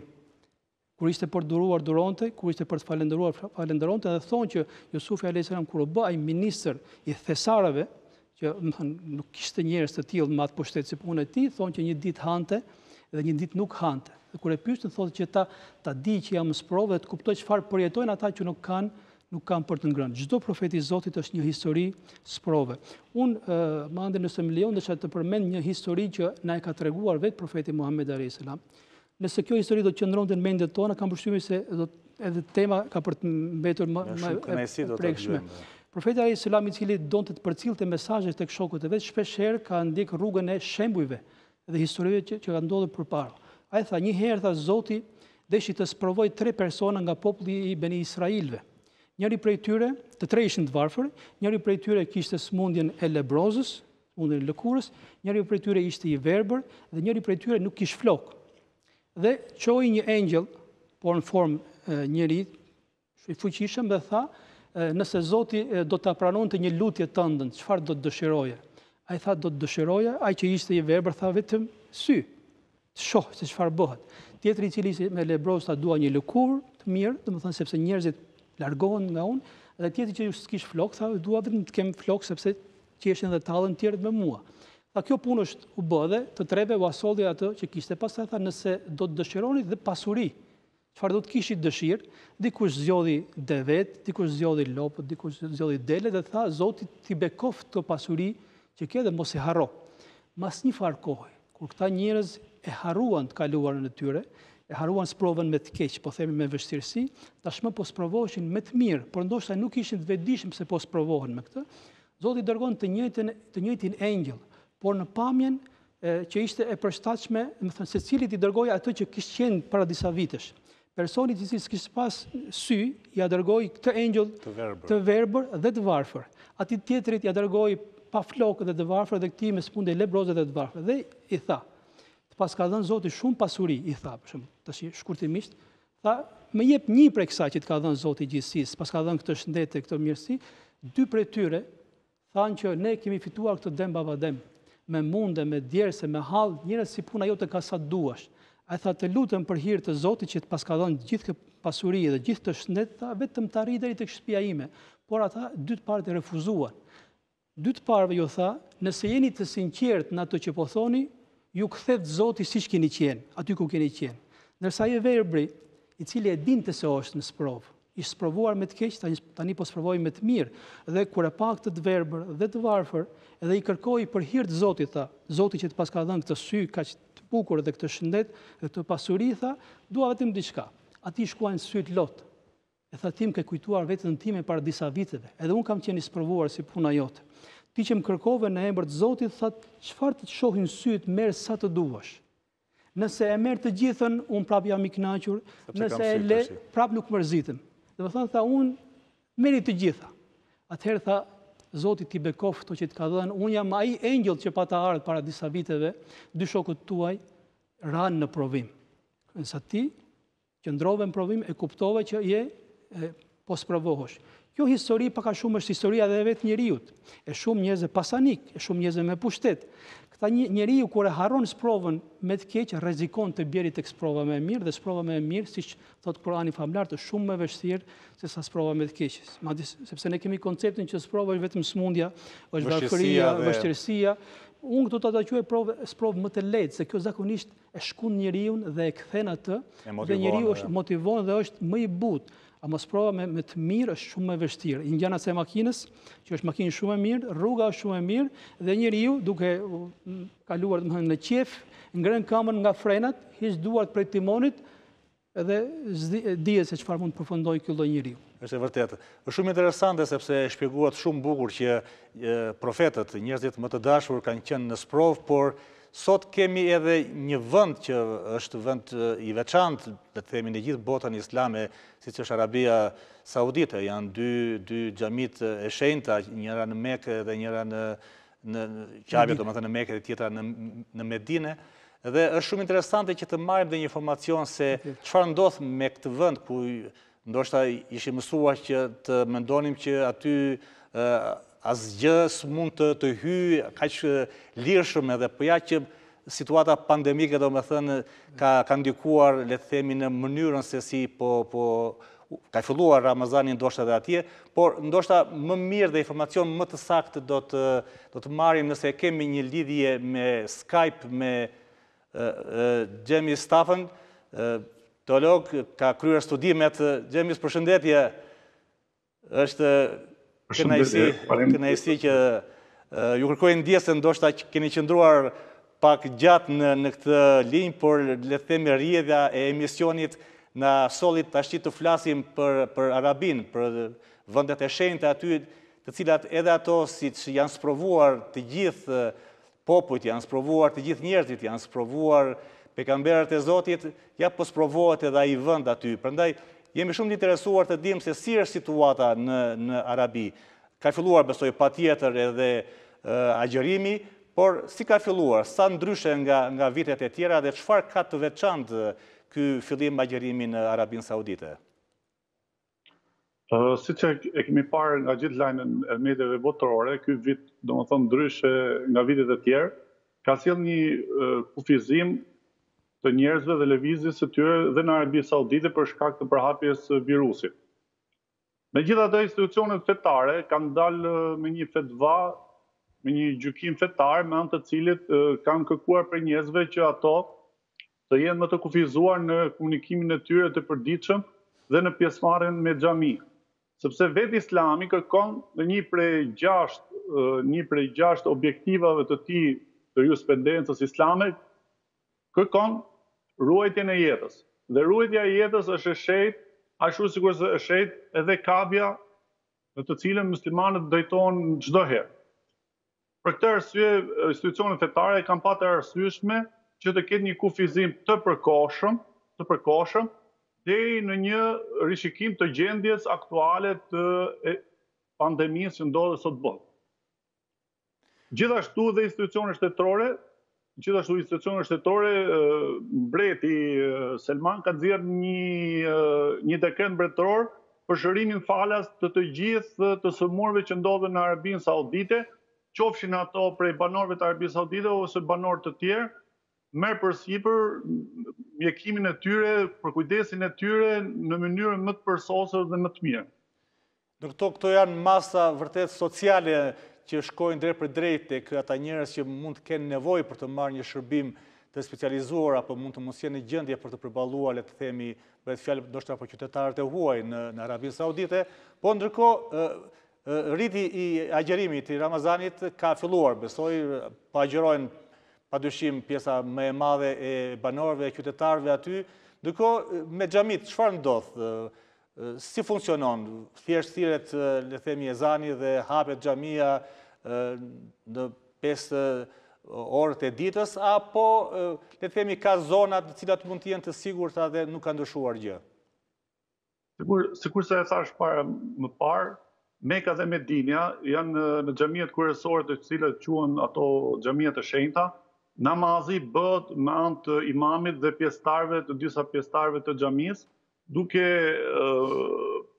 Kur ishte për duruar, duronte, kur ishte për të falenderuar, falenderonte, dhe thonë që Jusufi alayhis salam kur u bë ai ministër i thesarëve, që nuk kishte njerëz të tillë me atë pushtet si punë e tij, thonë që një ditë hante dhe një ditë nuk hante. Dhe kur e pyetën thotë që ta di që jam në sprovë dhe të kuptoj çfarë përjetojnë ata që nuk kanë për të ngrënë. Çdo profet i Zotit është një histori sprove. Unë më ande nëse më lejon desha të përmend një histori që na e ka treguar vetë profeti Muhammed alayhis salam. Nëse kjo histori do të qëndronte në mendet tona, kam përshtypjen se edhe tema ka për të mbetur më e prekshme. Profeti alayhis salam, i cili donte të përcillte mesazhet tek shokët e vet, shpeshherë ka ndjek rrugën e shembujve dhe historive që ka ndodhur përpara. Ai tha, një herë tha Zoti deshi të sprovoj 3 persona nga populli i Beni Israilve. Njëri prej tyre, të tre ishin të varfër, njëri prej tyre kishte smundjen e lebrozës, smundjen e lëkurës, njëri prej tyre ishte i verbër dhe njëri prej tyre nuk kishte flok. Dhe çoi një engjëll, por në formë njeri i fuqishëm dhe tha, nëse Zoti do ta pranonte një lutje tënde, çfarë do të dëshiroje? Ai tha, do të dëshiroja, ai që ishte i verbër tha vetëm sy, të shoh se çfarë bëhet. Tjetri i cili ishte me lebroz tha, dua një lëkurë të mirë, domethënë sepse njerëzit largohen nga unë, dhe tjetri që s'kishte flok tha, dua vetëm të kem flok sepse qeshin dhe tallën tjerët me mua. Tha, kjo punë është u bë dhe të treve u asolli atë që kishte. Pastaj tha, nëse do të dëshironi dhe pasuri, çfarë do të kishit dëshirë, dikush zgjodhi devet, dikush zgjodhi lopët, dikush zgjodhi dele dhe tha, Zoti t'i bekoft të pasuri që ke dhe mos e harro. Mas një farë kohë, kur këta njerëz e harruan të kaluarën e tyre, e harruan sprovën me të keq, po themi me vështirësi, tashmë po sprovoheshin me të mirë, por ndoshta nuk ishin të vetëdijshëm se po sprovohen me këtë. Zoti dërgon të njëjtin engjëll, por në pamjen që ishte e përshtatshme, do të thënë secilit i dërgoi atë që kishte qenë para disa vitesh. Personi i cili s'kishte pas sy, ja dërgoi këtë engjëll të verbër dhe të varfër. Atij tjetrit ja dërgoi pa flokë dhe të varfër dhe këtij me smundje lebroze dhe të varfër. Dhe i tha, pas ka dhënë Zoti shumë pasuri, i tha, për shembull, tash shkurtimisht, tha, më jep një prej kësaj që të ka dhënë Zoti i gjithësisë, pas ka dhënë këtë shëndet e këtë mirësi, 2 prej tyre thanë që ne kemi fituar këtë dem babadem, me munde, me djerse, me hall, njerëz si puna jote ka sa duash. Ai tha, të lutem për hir të Zotit që të pas ka dhënë gjithë këtë pasuri dhe gjithë të shëndet, vetëm të arrijë deri tek shtëpia ime. Por ata 2 të parët e refuzuan. 2 të parëve ju tha, nëse jeni të sinqert në ato që po thoni, ju kthet Zoti siç keni qenë, aty ku keni qenë. Ndërsa ai verbri, i cili e dinte se është në sprovë, ishte sprovuar me të keq, tani po sprovoi me të mirë. Dhe kur e pa këtë të verbër dhe të varfër, edhe i kërkoi për hir të Zotit, tha, Zoti që të pas ka dhënë këtë sy kaq të bukur dhe këtë shëndet dhe këtë pasuri, tha, dua vetëm diçka. Ati shkuajnë syt lot. E tha, tim ke kujtuar vetën time para disa viteve, edhe unë kam qenë i sprovuar si puna jote. Ti që më kërkove në emër të Zotit, tha, çfarë të shohin syt, merr sa të duash. Nëse e merr të gjithën, unë prap jam i kënaqur, nëse e le, prap nuk mërzitem. Dhe më thënë, tha, unë merri të gjitha. Atëherë tha, Zoti t'i bekoft to që t'ka dhënë, unë jam ai engjëll që pata ardhur para disa viteve, 2 shokët tuaj ranë në provim. Nësa ti qëndrove në provim, e kuptove që je po sprovohesh. Kjo histori paka shumë është historia dhe vetë njeriut. E shumë njerëzve pasanik, e shumë njerëzve me pushtet. Këta njeriu kur e harron sprovën me të keq, rrezikon të bjeri tek sprova më e mirë dhe sprova më e mirë, siç thot Kurani famlar, është shumë më vështirë se sa sprova me të keq. Madje sepse ne kemi konceptin që sprova është vetëm smundja, është varfëria, vështirësia. Unë këtu ta quaj sprovë më të lehtë, se kjo zakonisht e shkon njeriu dhe e kthen atë, dhe njeriu është motivohen dhe është më i butë. Ama sprova me të mirë është shumë më vështirë. Indiana e makinës, që është makinë shumë e mirë, rruga është shumë e mirë, dhe njeriu duke kaluar në qef, ngren këmbën nga frenat, hiq duart prej timonit, edhe dihet se çfarë mund të përfundojë ky lloj njeriu.
Është e vërtetë. Është shumë interesante sepse shpjeguat shumë bukur që profetët, njerëzit më të dashur kanë qenë në sprovë, por sot kemi edhe një vend që është vend i veçantë, le të themi në gjithë botën islame, siç është Arabia Saudite. Janë dy xhamit e shenjta, njëra në Mekë dhe njëra në Kabe, domethënë në Mekë dhe tjetra në Medinë. Dhe është shumë interesante që të marrim dhe një informacion se çfarë ndodh me këtë vend ku ndoshta ishim mësuar që të mendonim që aty asgjë s'mund të hyjë kaq lirshëm, edhe po ja që situata pandemike domethënë ka ndikuar, le të themi, në mënyrën se si ka filluar Ramazani ndoshta edhe atje, por ndoshta më mirë dhe informacion më të saktë do të marrim nëse kemi një lidhje me Skype me Xhemis Stafën, teolog, ka kryer studimet. Xhemis, përshëndetje. Është kënaqësi që ju kërkoj ndjesë, ndoshta që keni qëndruar pak gjatë në këtë linjë, por le të themi rrjedhja e emisionit na solli tash të flasim për Arabin, për vendet e shenjta aty, të cilat edhe ato siç janë sprovuar të gjithë popujt, janë sprovuar të gjithë njerëzit, janë sprovuar pejgamberët e Zotit, ja po sprovohet edhe ai vend aty. Prandaj jemi shumë të interesuar të dimë se si është situata në Arabi. Ka filluar, besoj, patjetër edhe agjërimi, por si ka filluar, sa ndryshe nga vitet e tjera dhe çfarë ka të veçantë ky fillim agjërimi në Arabinë Saudite?
Siç e kemi parë nga gjithë lajmet e mediave botërore, ky vit, domethënë ndryshe nga vitet e tjerë, ka sjellë një kufizim të njerëzve dhe lëvizjes së tyre dhe në Arabi Saudite për shkak të përhapjes së virusit. Megjithatë, institucionet fetare kanë dalë me një fetva, me një gjykim fetar, me anë të cilit kanë kërkuar për njerëzve që ato të jenë më të kufizuar në komunikimin e tyre të përditshëm dhe në pjesëmarrjen me xhami. Sepse vetë Islami kërkon në një prej 6 objektivave të tij të jurisprudencës islame, kërkon ruajtjen e jetës. Dhe ruajtja e jetës është e shenjtë, ashtu sikur është e shenjtë edhe Kabja, në të cilën muslimanët drejtohen çdo herë. Për këtë arsye, institucionet fetare kanë patur arsyeshme që të ketë një kufizim të përkohshëm deri në një rishikim të gjendjes aktuale të pandemisë që ndodhet sot botë. Gjithashtu institucionet shtetërore, mbreti Selman ka nxjerrë një dekret mbretëror për shërimin falas të gjithë të sëmurëve që ndodhen në Arabinë Saudite, qofshin ato prej banorëve të Arabisë Saudite ose banorë të tjerë, merr përsipër mjekimin e tyre, për kujdesin e tyre në mënyrën më të përsosur dhe më të mirë.
Këto janë masa vërtet sociale që shkojnë drejt për drejt tek ata njerëz që mund të kenë nevojë për të marrë një shërbim të specializuar apo mund të mos jenë në gjendje për të përballuar, le të themi, bëhet fjalë ndoshta për qytetarët e huaj në Arabinë Saudite, po ndërkohë rriti i agjerimit i Ramazanit ka filluar, besoj, po agjërojnë padyshim pjesa më e madhe e banorëve e qytetarëve aty. Ndërkohë me xhamit çfarë ndodh? Si funksionon? Thjesht thirret, le themi, ezani dhe hapet xhamia në 5 orët e ditës, apo le themi ka zona të cilat mund të jenë të sigurta dhe nuk ka ndryshuar gjë?
Sikur se e thash më parë, Meka dhe Medinja janë në xhamiat kryesore të cilat quhen ato xhamia të shenjta. Namazi bëhet me anë të imamit dhe disa pjesëtarëve të xhamisë, duke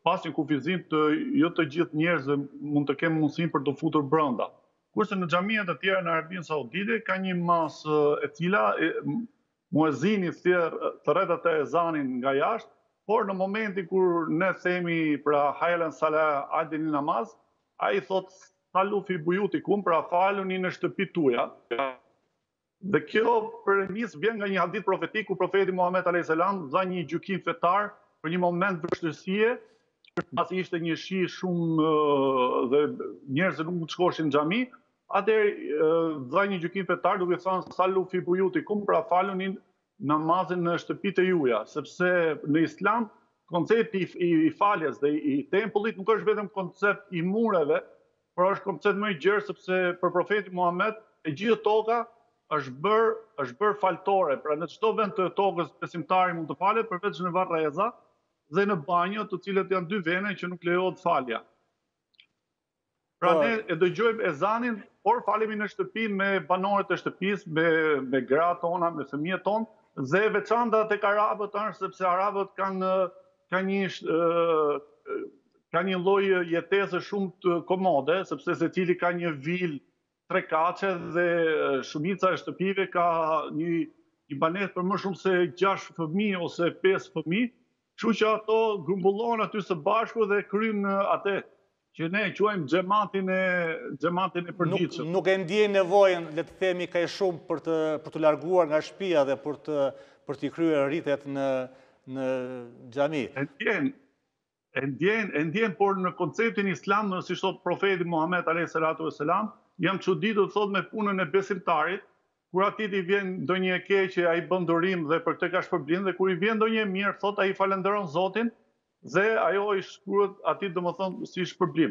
pas një kufizim jo të gjithë njerëzve mund të kenë mundësinë për të futur brenda. Kurse në xhamiat e tjera në Arabinë Saudite ka një masë e cila muezini thërret atë ezanin nga jashtë, por në momentin kur ne themi pra haylen salah adin namaz, ai thot salu fi buyutikum, pra faluni në shtëpitë tuaja. Dhe kjo premis vjen nga një hadith profetik ku profeti Muhammed a.s. dha një gjykim fetar për një moment vështirësie, pasi ishte një shi shumë dhe njerëzit nuk mund të shkoshin në xhami, atëherë dha një gjykim fetar duke thënë salu fi buyutikum, pra faluni namazin në shtëpitë e juaja, sepse në Islam koncepti i faljes dhe i tempullit nuk është vetëm koncept i mureve, por është koncept më i gjerë, sepse për profetin Muhammed e gjithë toka është bërë faltore. Pra në çdo vend të tokës besimtari mund të falet, përveç në varreza dhe në banjo, të cilët janë dy vene që nuk lejohet falja. Pra ne e dëgjojmë ezanin, por falemi në shtëpi me banorët e shtëpisë, me gratë tona, me fëmijët tonë, dhe veçanta tek arabët është sepse arabët kanë një lloj jetese shumë të komode, sepse secili ka një vilë 3 kaçe dhe shumica e shtëpive ka një banesë për më shumë se 6 fëmijë ose 5 fëmijë, kështu që ato grumbullohen aty së bashku dhe kryejnë atë që ne quajmë xhamatin e përditshëm.
Nuk e ndjejnë nevojën, le të themi, kaq shumë për të larguar nga shtëpia dhe për të kryer rritet në xhami.
E ndjen, por në konceptin islam, si thot profeti Muhammed a.s. jam çuditur thot me punën e besimtarit, kur atit i vjen ndonjë e keqe, ai bën durim dhe për këtë ka shpërblim, dhe kur i vjen ndonjë e mirë, thot ai falenderon Zotin dhe ajo i shkruhet atit domethënë si shpërblim.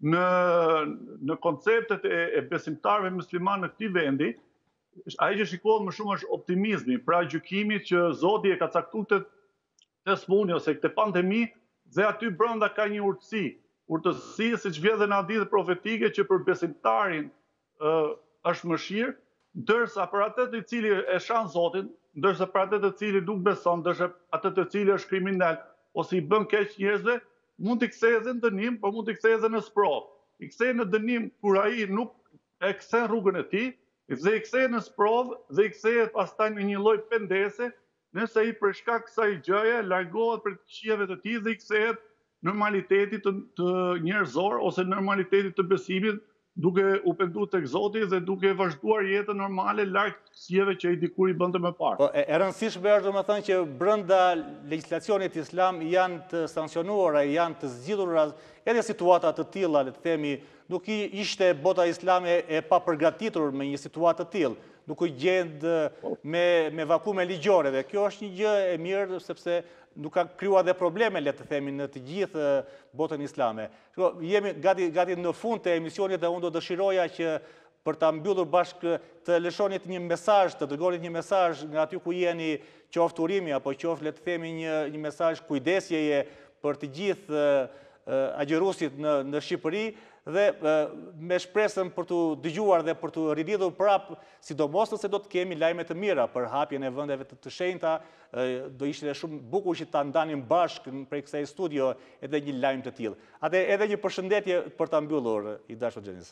Në konceptet e besimtarëve musliman në këtij vendi, ai që shikohet më shumë është optimizmi, pra gjykimi që Zoti e ka caktuar te smuni ose këtë pandemi, dhe aty brenda ka një urtësi siç vjen dhe në hadithe profetike që për besimtarin është mëshirë, ndërsa për atë i cili e shan Zotin, ndërsa për atë të cili nuk beson, ndërsa atë të cili është kriminal ose i bën keq njerëzve, mund t'i kthejë në dënim, por mund t'i kthejë në sprovë. I kthejë në dënim kur ai nuk e kthen rrugën e tij, dhe i kthejë në sprovë dhe i kthejë pastaj në një lloj pendese, nëse ai për shkak kësaj gjëje largohet për qijeve të tij dhe i kthehet normalitetit të njerëzor ose normalitetit të besimit, duke u penduar tek Zoti dhe duke vazhduar jetën normale larg kësjeve që ai dikur i bënte më parë.
E rëndësishme është domethënë që brenda legjislacionit islam janë të sankcionuara, janë të zgjidhura edhe situata të tilla, le të themi, nuk ishte bota islame e papërgatitur me një situatë të tillë, nuk u gjend me vakume ligjore, dhe kjo është një gjë e mirë sepse nuk ka krijuar dhe probleme, le të themi, në të gjithë botën islame. Jemi gati në fund të emisionit dhe unë do dëshiroja që për ta mbyllur bashkë të lëshonit një mesazh, të dërgonit një mesazh nga aty ku jeni, qoftë urimi apo qoftë, le të themi, një mesazh kujdesjeje për të gjithë agjeruesit në Shqipëri, dhe me shpresën për të dëgjuar dhe për të rilidhur prapë, sidomos nëse do të kemi lajme të mira për hapjen e vendeve të shenjta, do ishte shumë bukur që ta ndanim bashkë prej kësaj studio edhe një lajm të tillë. Atë edhe një përshëndetje për ta mbyllur, i dashur Xhenis.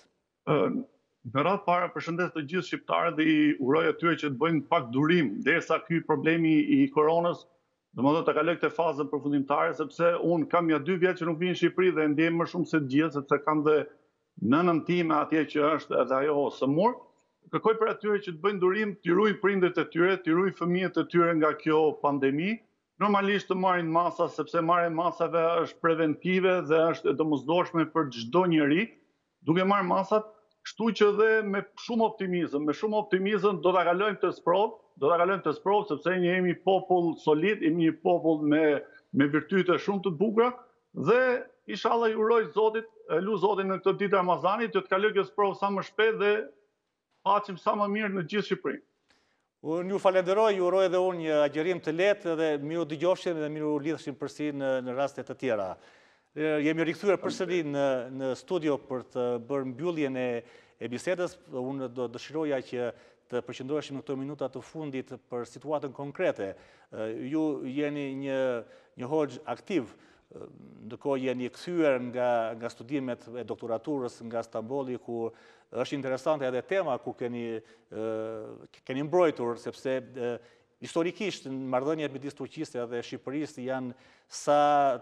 Në radhë para përshëndes të gjithë shqiptarët dhe i uroj atyre që të bëjnë pak durim derisa ky problemi i koronës domethënë të kaloj këtë fazën përfundimtare, sepse unë kam ja 2 vjet që nuk vi në Shqipëri dhe ndjem më shumë se të gjithë, sepse kam dhe nënën time atje që është edhe ajo sëmur. Kërkoj për atyre që të bëjnë durim, të ruajnë prindërit e tyre, të ruajnë fëmijët e tyre nga kjo pandemi. Normalisht të marrin masa, sepse marrja e masave është preventive dhe është e domosdoshme për çdo njeri, duke marrë masat, kështu që dhe me shumë optimizëm do ta kalojmë të sprovë, sepse ne jemi popull solid, jemi një popull me virtyte shumë të bukura dhe inshallah ju uroj Zotit, lu Zotin në këtë ditë Ramazanit që të kaloj kjo sprovë sa më shpejt dhe paqim sa më mirë në gjithë Shqipërinë.
Unë ju falenderoj, ju uroj edhe unë një agjerim të lehtë dhe miru dëgjofshin dhe miru lidhëshin përsi në raste të tjera. Jemi rikthyer përsëri në studio për të bërë mbylljen e bisedës. Unë do dëshiroja që të përqendroheshim në këto minuta të fundit për situatën konkrete. Ju jeni një hoxh aktiv ndërkohë jeni kthyer nga studimet e doktoraturës nga Stambolli, ku është interesante edhe tema ku keni mbrojtur, sepse historikisht në marrëdhëniet midis Turqisë dhe Shqipërisë janë sa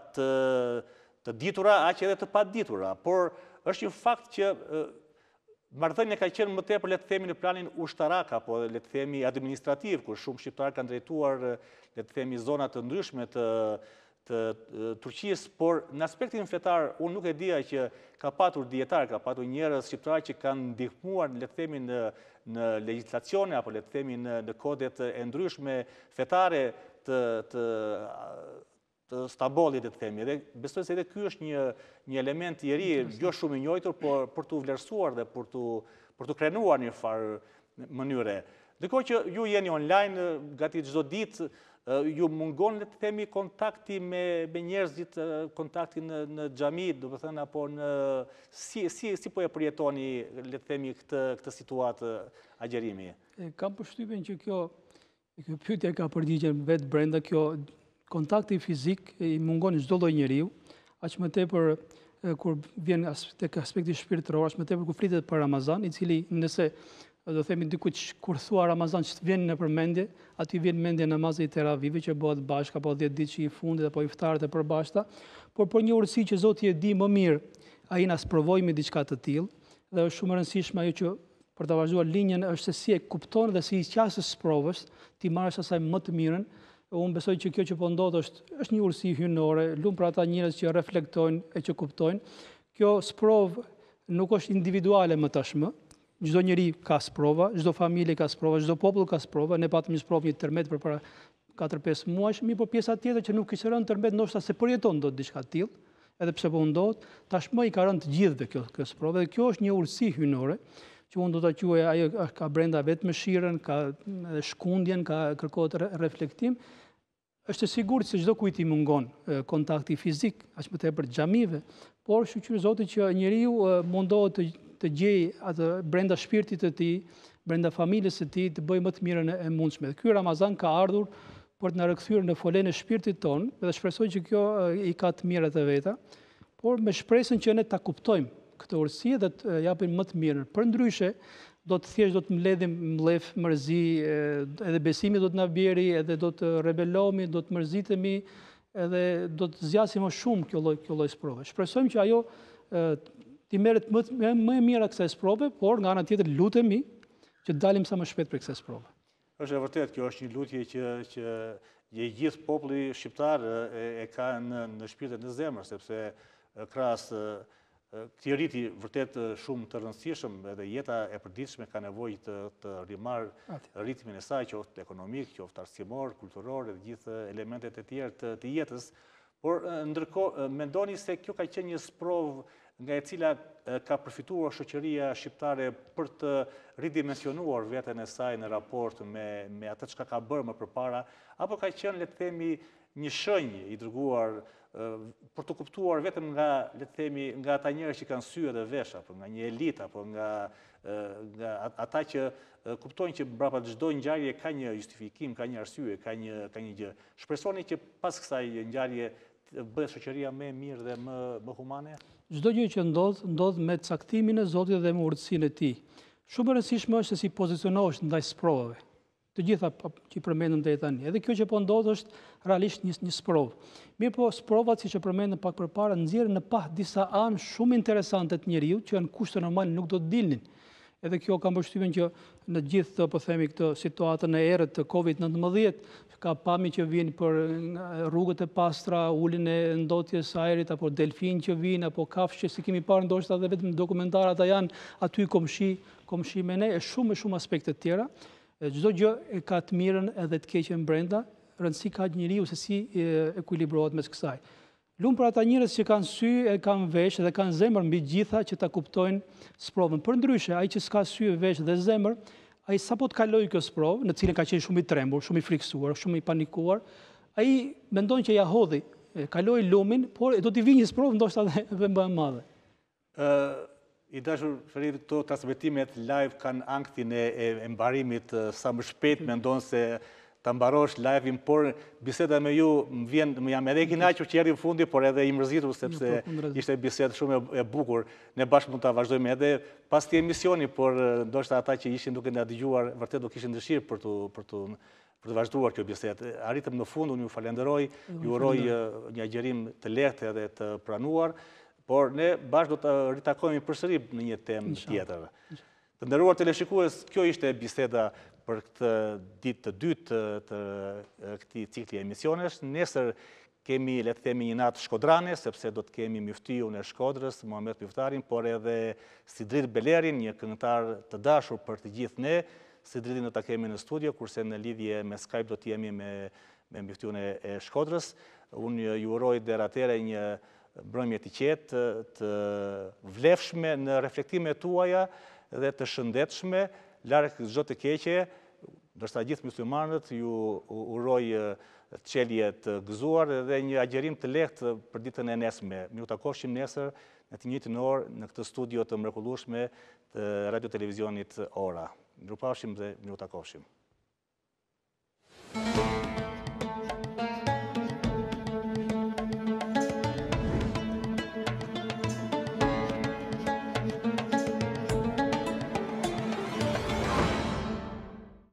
të ditura, aq edhe të paditura, por është një fakt që marrëdhënia ka qenë më tepër, le të themi, në planin ushtarak apo le të themi administrativ, ku shumë shqiptarë kanë drejtuar, le të themi, zona të ndryshme të Turqisë, por në aspektin fetar, unë nuk e dija që ka patur dietar, ka patur njerëz shqiptarë që kanë ndihmuar, le të themi, në legjislacione apo le të themi në kodet e ndryshme fetare të Stambollit, le të themi. Dhe besoj se edhe ky është një element i ri, jo shumë i njohur, por për t'u vlerësuar dhe për t'u krenuar një farë mënyre. Ndërkohë që ju jeni online gati çdo ditë, ju mungon, le të themi, kontakti me njerëzit, kontakti në xhami, do të thënë, apo si po e përjetoni, le të themi, këtë situatë agjerimi?
Kam përshtypjen që kjo pyetje ka përgjigjen vetë brenda, kjo kontakti fizik i mungon çdo lloj njeriu, aq më tepër kur vjen tek aspekti shpirtëror, aq më tepër kur flitet për Ramazan, i cili nëse do themi dikush kur thua Ramazan që vjen në përmendje, aty vjen mendja namazit i teravive që bëhet bashkë apo 10 ditë që i fundit apo iftarët e përbashkëta, por për një urtësi që Zoti e di më mirë, ai na sprovoi me diçka të tillë dhe është shumë e rëndësishme ajo që për ta vazhduar linjën është se si e kupton dhe si i qasës provës, ti marrësh asaj më të mirën. Unë besoj që kjo që po ndodh është një urtësi hyjnore, lumë për ata njerëz që reflektojnë e që kuptojnë. Kjo sprovë nuk është individuale më tashmë. Çdo njeri ka sprova, çdo familje ka sprova, çdo popull ka sprova. Ne patëm një sprovë një tërmet përpara 4-5 muajsh, por pjesa tjetër që nuk kishte rënë tërmet ndoshta se përjeton dot diçka të tillë, edhe pse po ndodh, tashmë i ka rënë të gjithëve kjo sprovë dhe kjo është një urtësi hyjnore që unë do ta quaj, ajo ka brenda vetë mëshirën, ka shkundjen, ka kërkohet reflektim. Është e sigurt se çdo kujt i mungon kontakti fizik, aq më tepër xhamive, por shqyrë Zotit që njeriu mundohet të gjejë atë brenda shpirtit të tij, brenda familjes së tij, të bëjë më të mirën e mundshme. Ky Ramazan ka ardhur për të na rikthyer në folen e shpirtit ton, dhe shpresoj që kjo i ka të mirat e veta, por me shpresën që ne ta kuptojmë këtë urtësi dhe të japim më të mirën. Përndryshe, do të mbledhim mlef, mërzi, edhe besimi do të na bjeri, edhe do të rebelohemi, do të mërzitemi, edhe do të zgjasim më shumë kjo lloj sprove. Shpresojmë që ajo t'i merret më e mira kësaj sprove, por nga ana tjetër lutemi që dalim sa më shpejt për kësaj sprove.
Është e vërtetë, kjo është një lutje që i gjithë populli shqiptar e ka në shpirtin e në zemër, sepse krahas këtij riti vërtet shumë të rëndësishëm, edhe jeta e përditshme ka nevojë të rimarrë ritmin e saj, qoftë ekonomik, qoftë arsimor, kulturor dhe gjithë elementet e tjerë të jetës. Por ndërkohë mendoni se kjo ka qenë një sprovë nga e cila ka përfituar shoqëria shqiptare për të ridimensionuar veten e saj në raport me atë çka ka bërë më përpara, apo ka qenë, le të themi, një shenjë i dërguar për të kuptuar vetëm nga, le të themi, nga ata njerëz që kanë sy edhe vesh, apo nga një elitë, apo nga ata që kuptojnë që brapa çdo ngjarje ka një justifikim, ka një arsye, ka një gjë. Shpresoni që pas kësaj ngjarje bëhet shoqëria më e mirë dhe më humane?
Çdo gjë që ndodh me caktimin e Zotit dhe me urtësinë e Tij. Shumë e rëndësishme është se si pozicionohesh ndaj sprovave. Të gjitha që i përmendëm deri tani. Edhe kjo që po ndodh është realisht një sprovë. Mirë po, sprovat, siç e përmendëm pak përpara, nxjerrin në pa disa anë shumë interesante të njeriu që në kushte normale nuk do të dilnin. Edhe kjo kam përshtypjen që në gjithë, po themi, këtë situatën e errët të COVID-19, ka pamje që vijnë për rrugët e pastra, uljen e ndotjes së ajrit, apo delfin që vijnë, apo kafshë që si kemi parë ndoshta edhe vetëm dokumentar ata janë aty komshi me ne, e shumë aspekte të tjera. Çdo gjë e ka të mirën edhe të keqen brenda, rëndësi ka njeriu se si ekuilibrohet mes kësaj. Lumë për ata njerëz që kanë sy, e kanë vesh dhe kanë zemër mbi gjitha që ta kuptojnë sprovën. Përndryshe, ai që s'ka sy, vesh dhe zemër, ai sapo të kalojë kjo sprovë, në cilën ka qenë shumë i trembur, shumë i frikësuar, shumë i panikuar, ai mendon që ja hodhi, kaloi lumin, por do t'i vijë një sprovë ndoshta edhe më e madhe.
I dashur Ferit, këto transmetimet live kanë anktin e mbarimit sa më shpejt, mendon se ta mbarosh live-in, por biseda me ju më jam edhe i kënaqur që erdhi në fundi, por edhe i mërzitur sepse ishte bisedë shumë e bukur. Ne bashkë mund ta vazhdojmë edhe pas këtij emisioni, por ndoshta ata që ishin duke na dëgjuar vërtet do kishin dëshirë për të vazhduar kjo bisedë. Arritëm në fund, unë ju falenderoj, ju uroj një agjerim të lehtë edhe të pranuar, por ne bashkë do të ritakojmë përsëri në një temë tjetër. Të nderuar teleshikues, kjo ishte biseda për këtë ditë të dytë të këtij cikli emisionesh. Nesër kemi, le të themi, një natë shkodrane, sepse do të kemi myftijun e Shkodrës, Muhamet Myftarin, por edhe Sidrit Belerin, një këngëtar të dashur për të gjithë ne. Sidritin do ta kemi në studio, kurse në lidhje me Skype do të jemi me myftijun e Shkodrës. Unë ju uroj deri atëherë një mbrëmje të qetë, të vlefshme në reflektimet tuaja dhe të shëndetshme, larg çdo të keqe. Ndoshta gjithë muslimanët ju uroj çelje të gëzuar dhe një agjerim të lehtë për ditën e nesme. Miru takofshim nesër në të njëjtën orë në këtë studio të mrekullueshme të Radio Televizionit Ora. Mirupafshim dhe miru takofshim.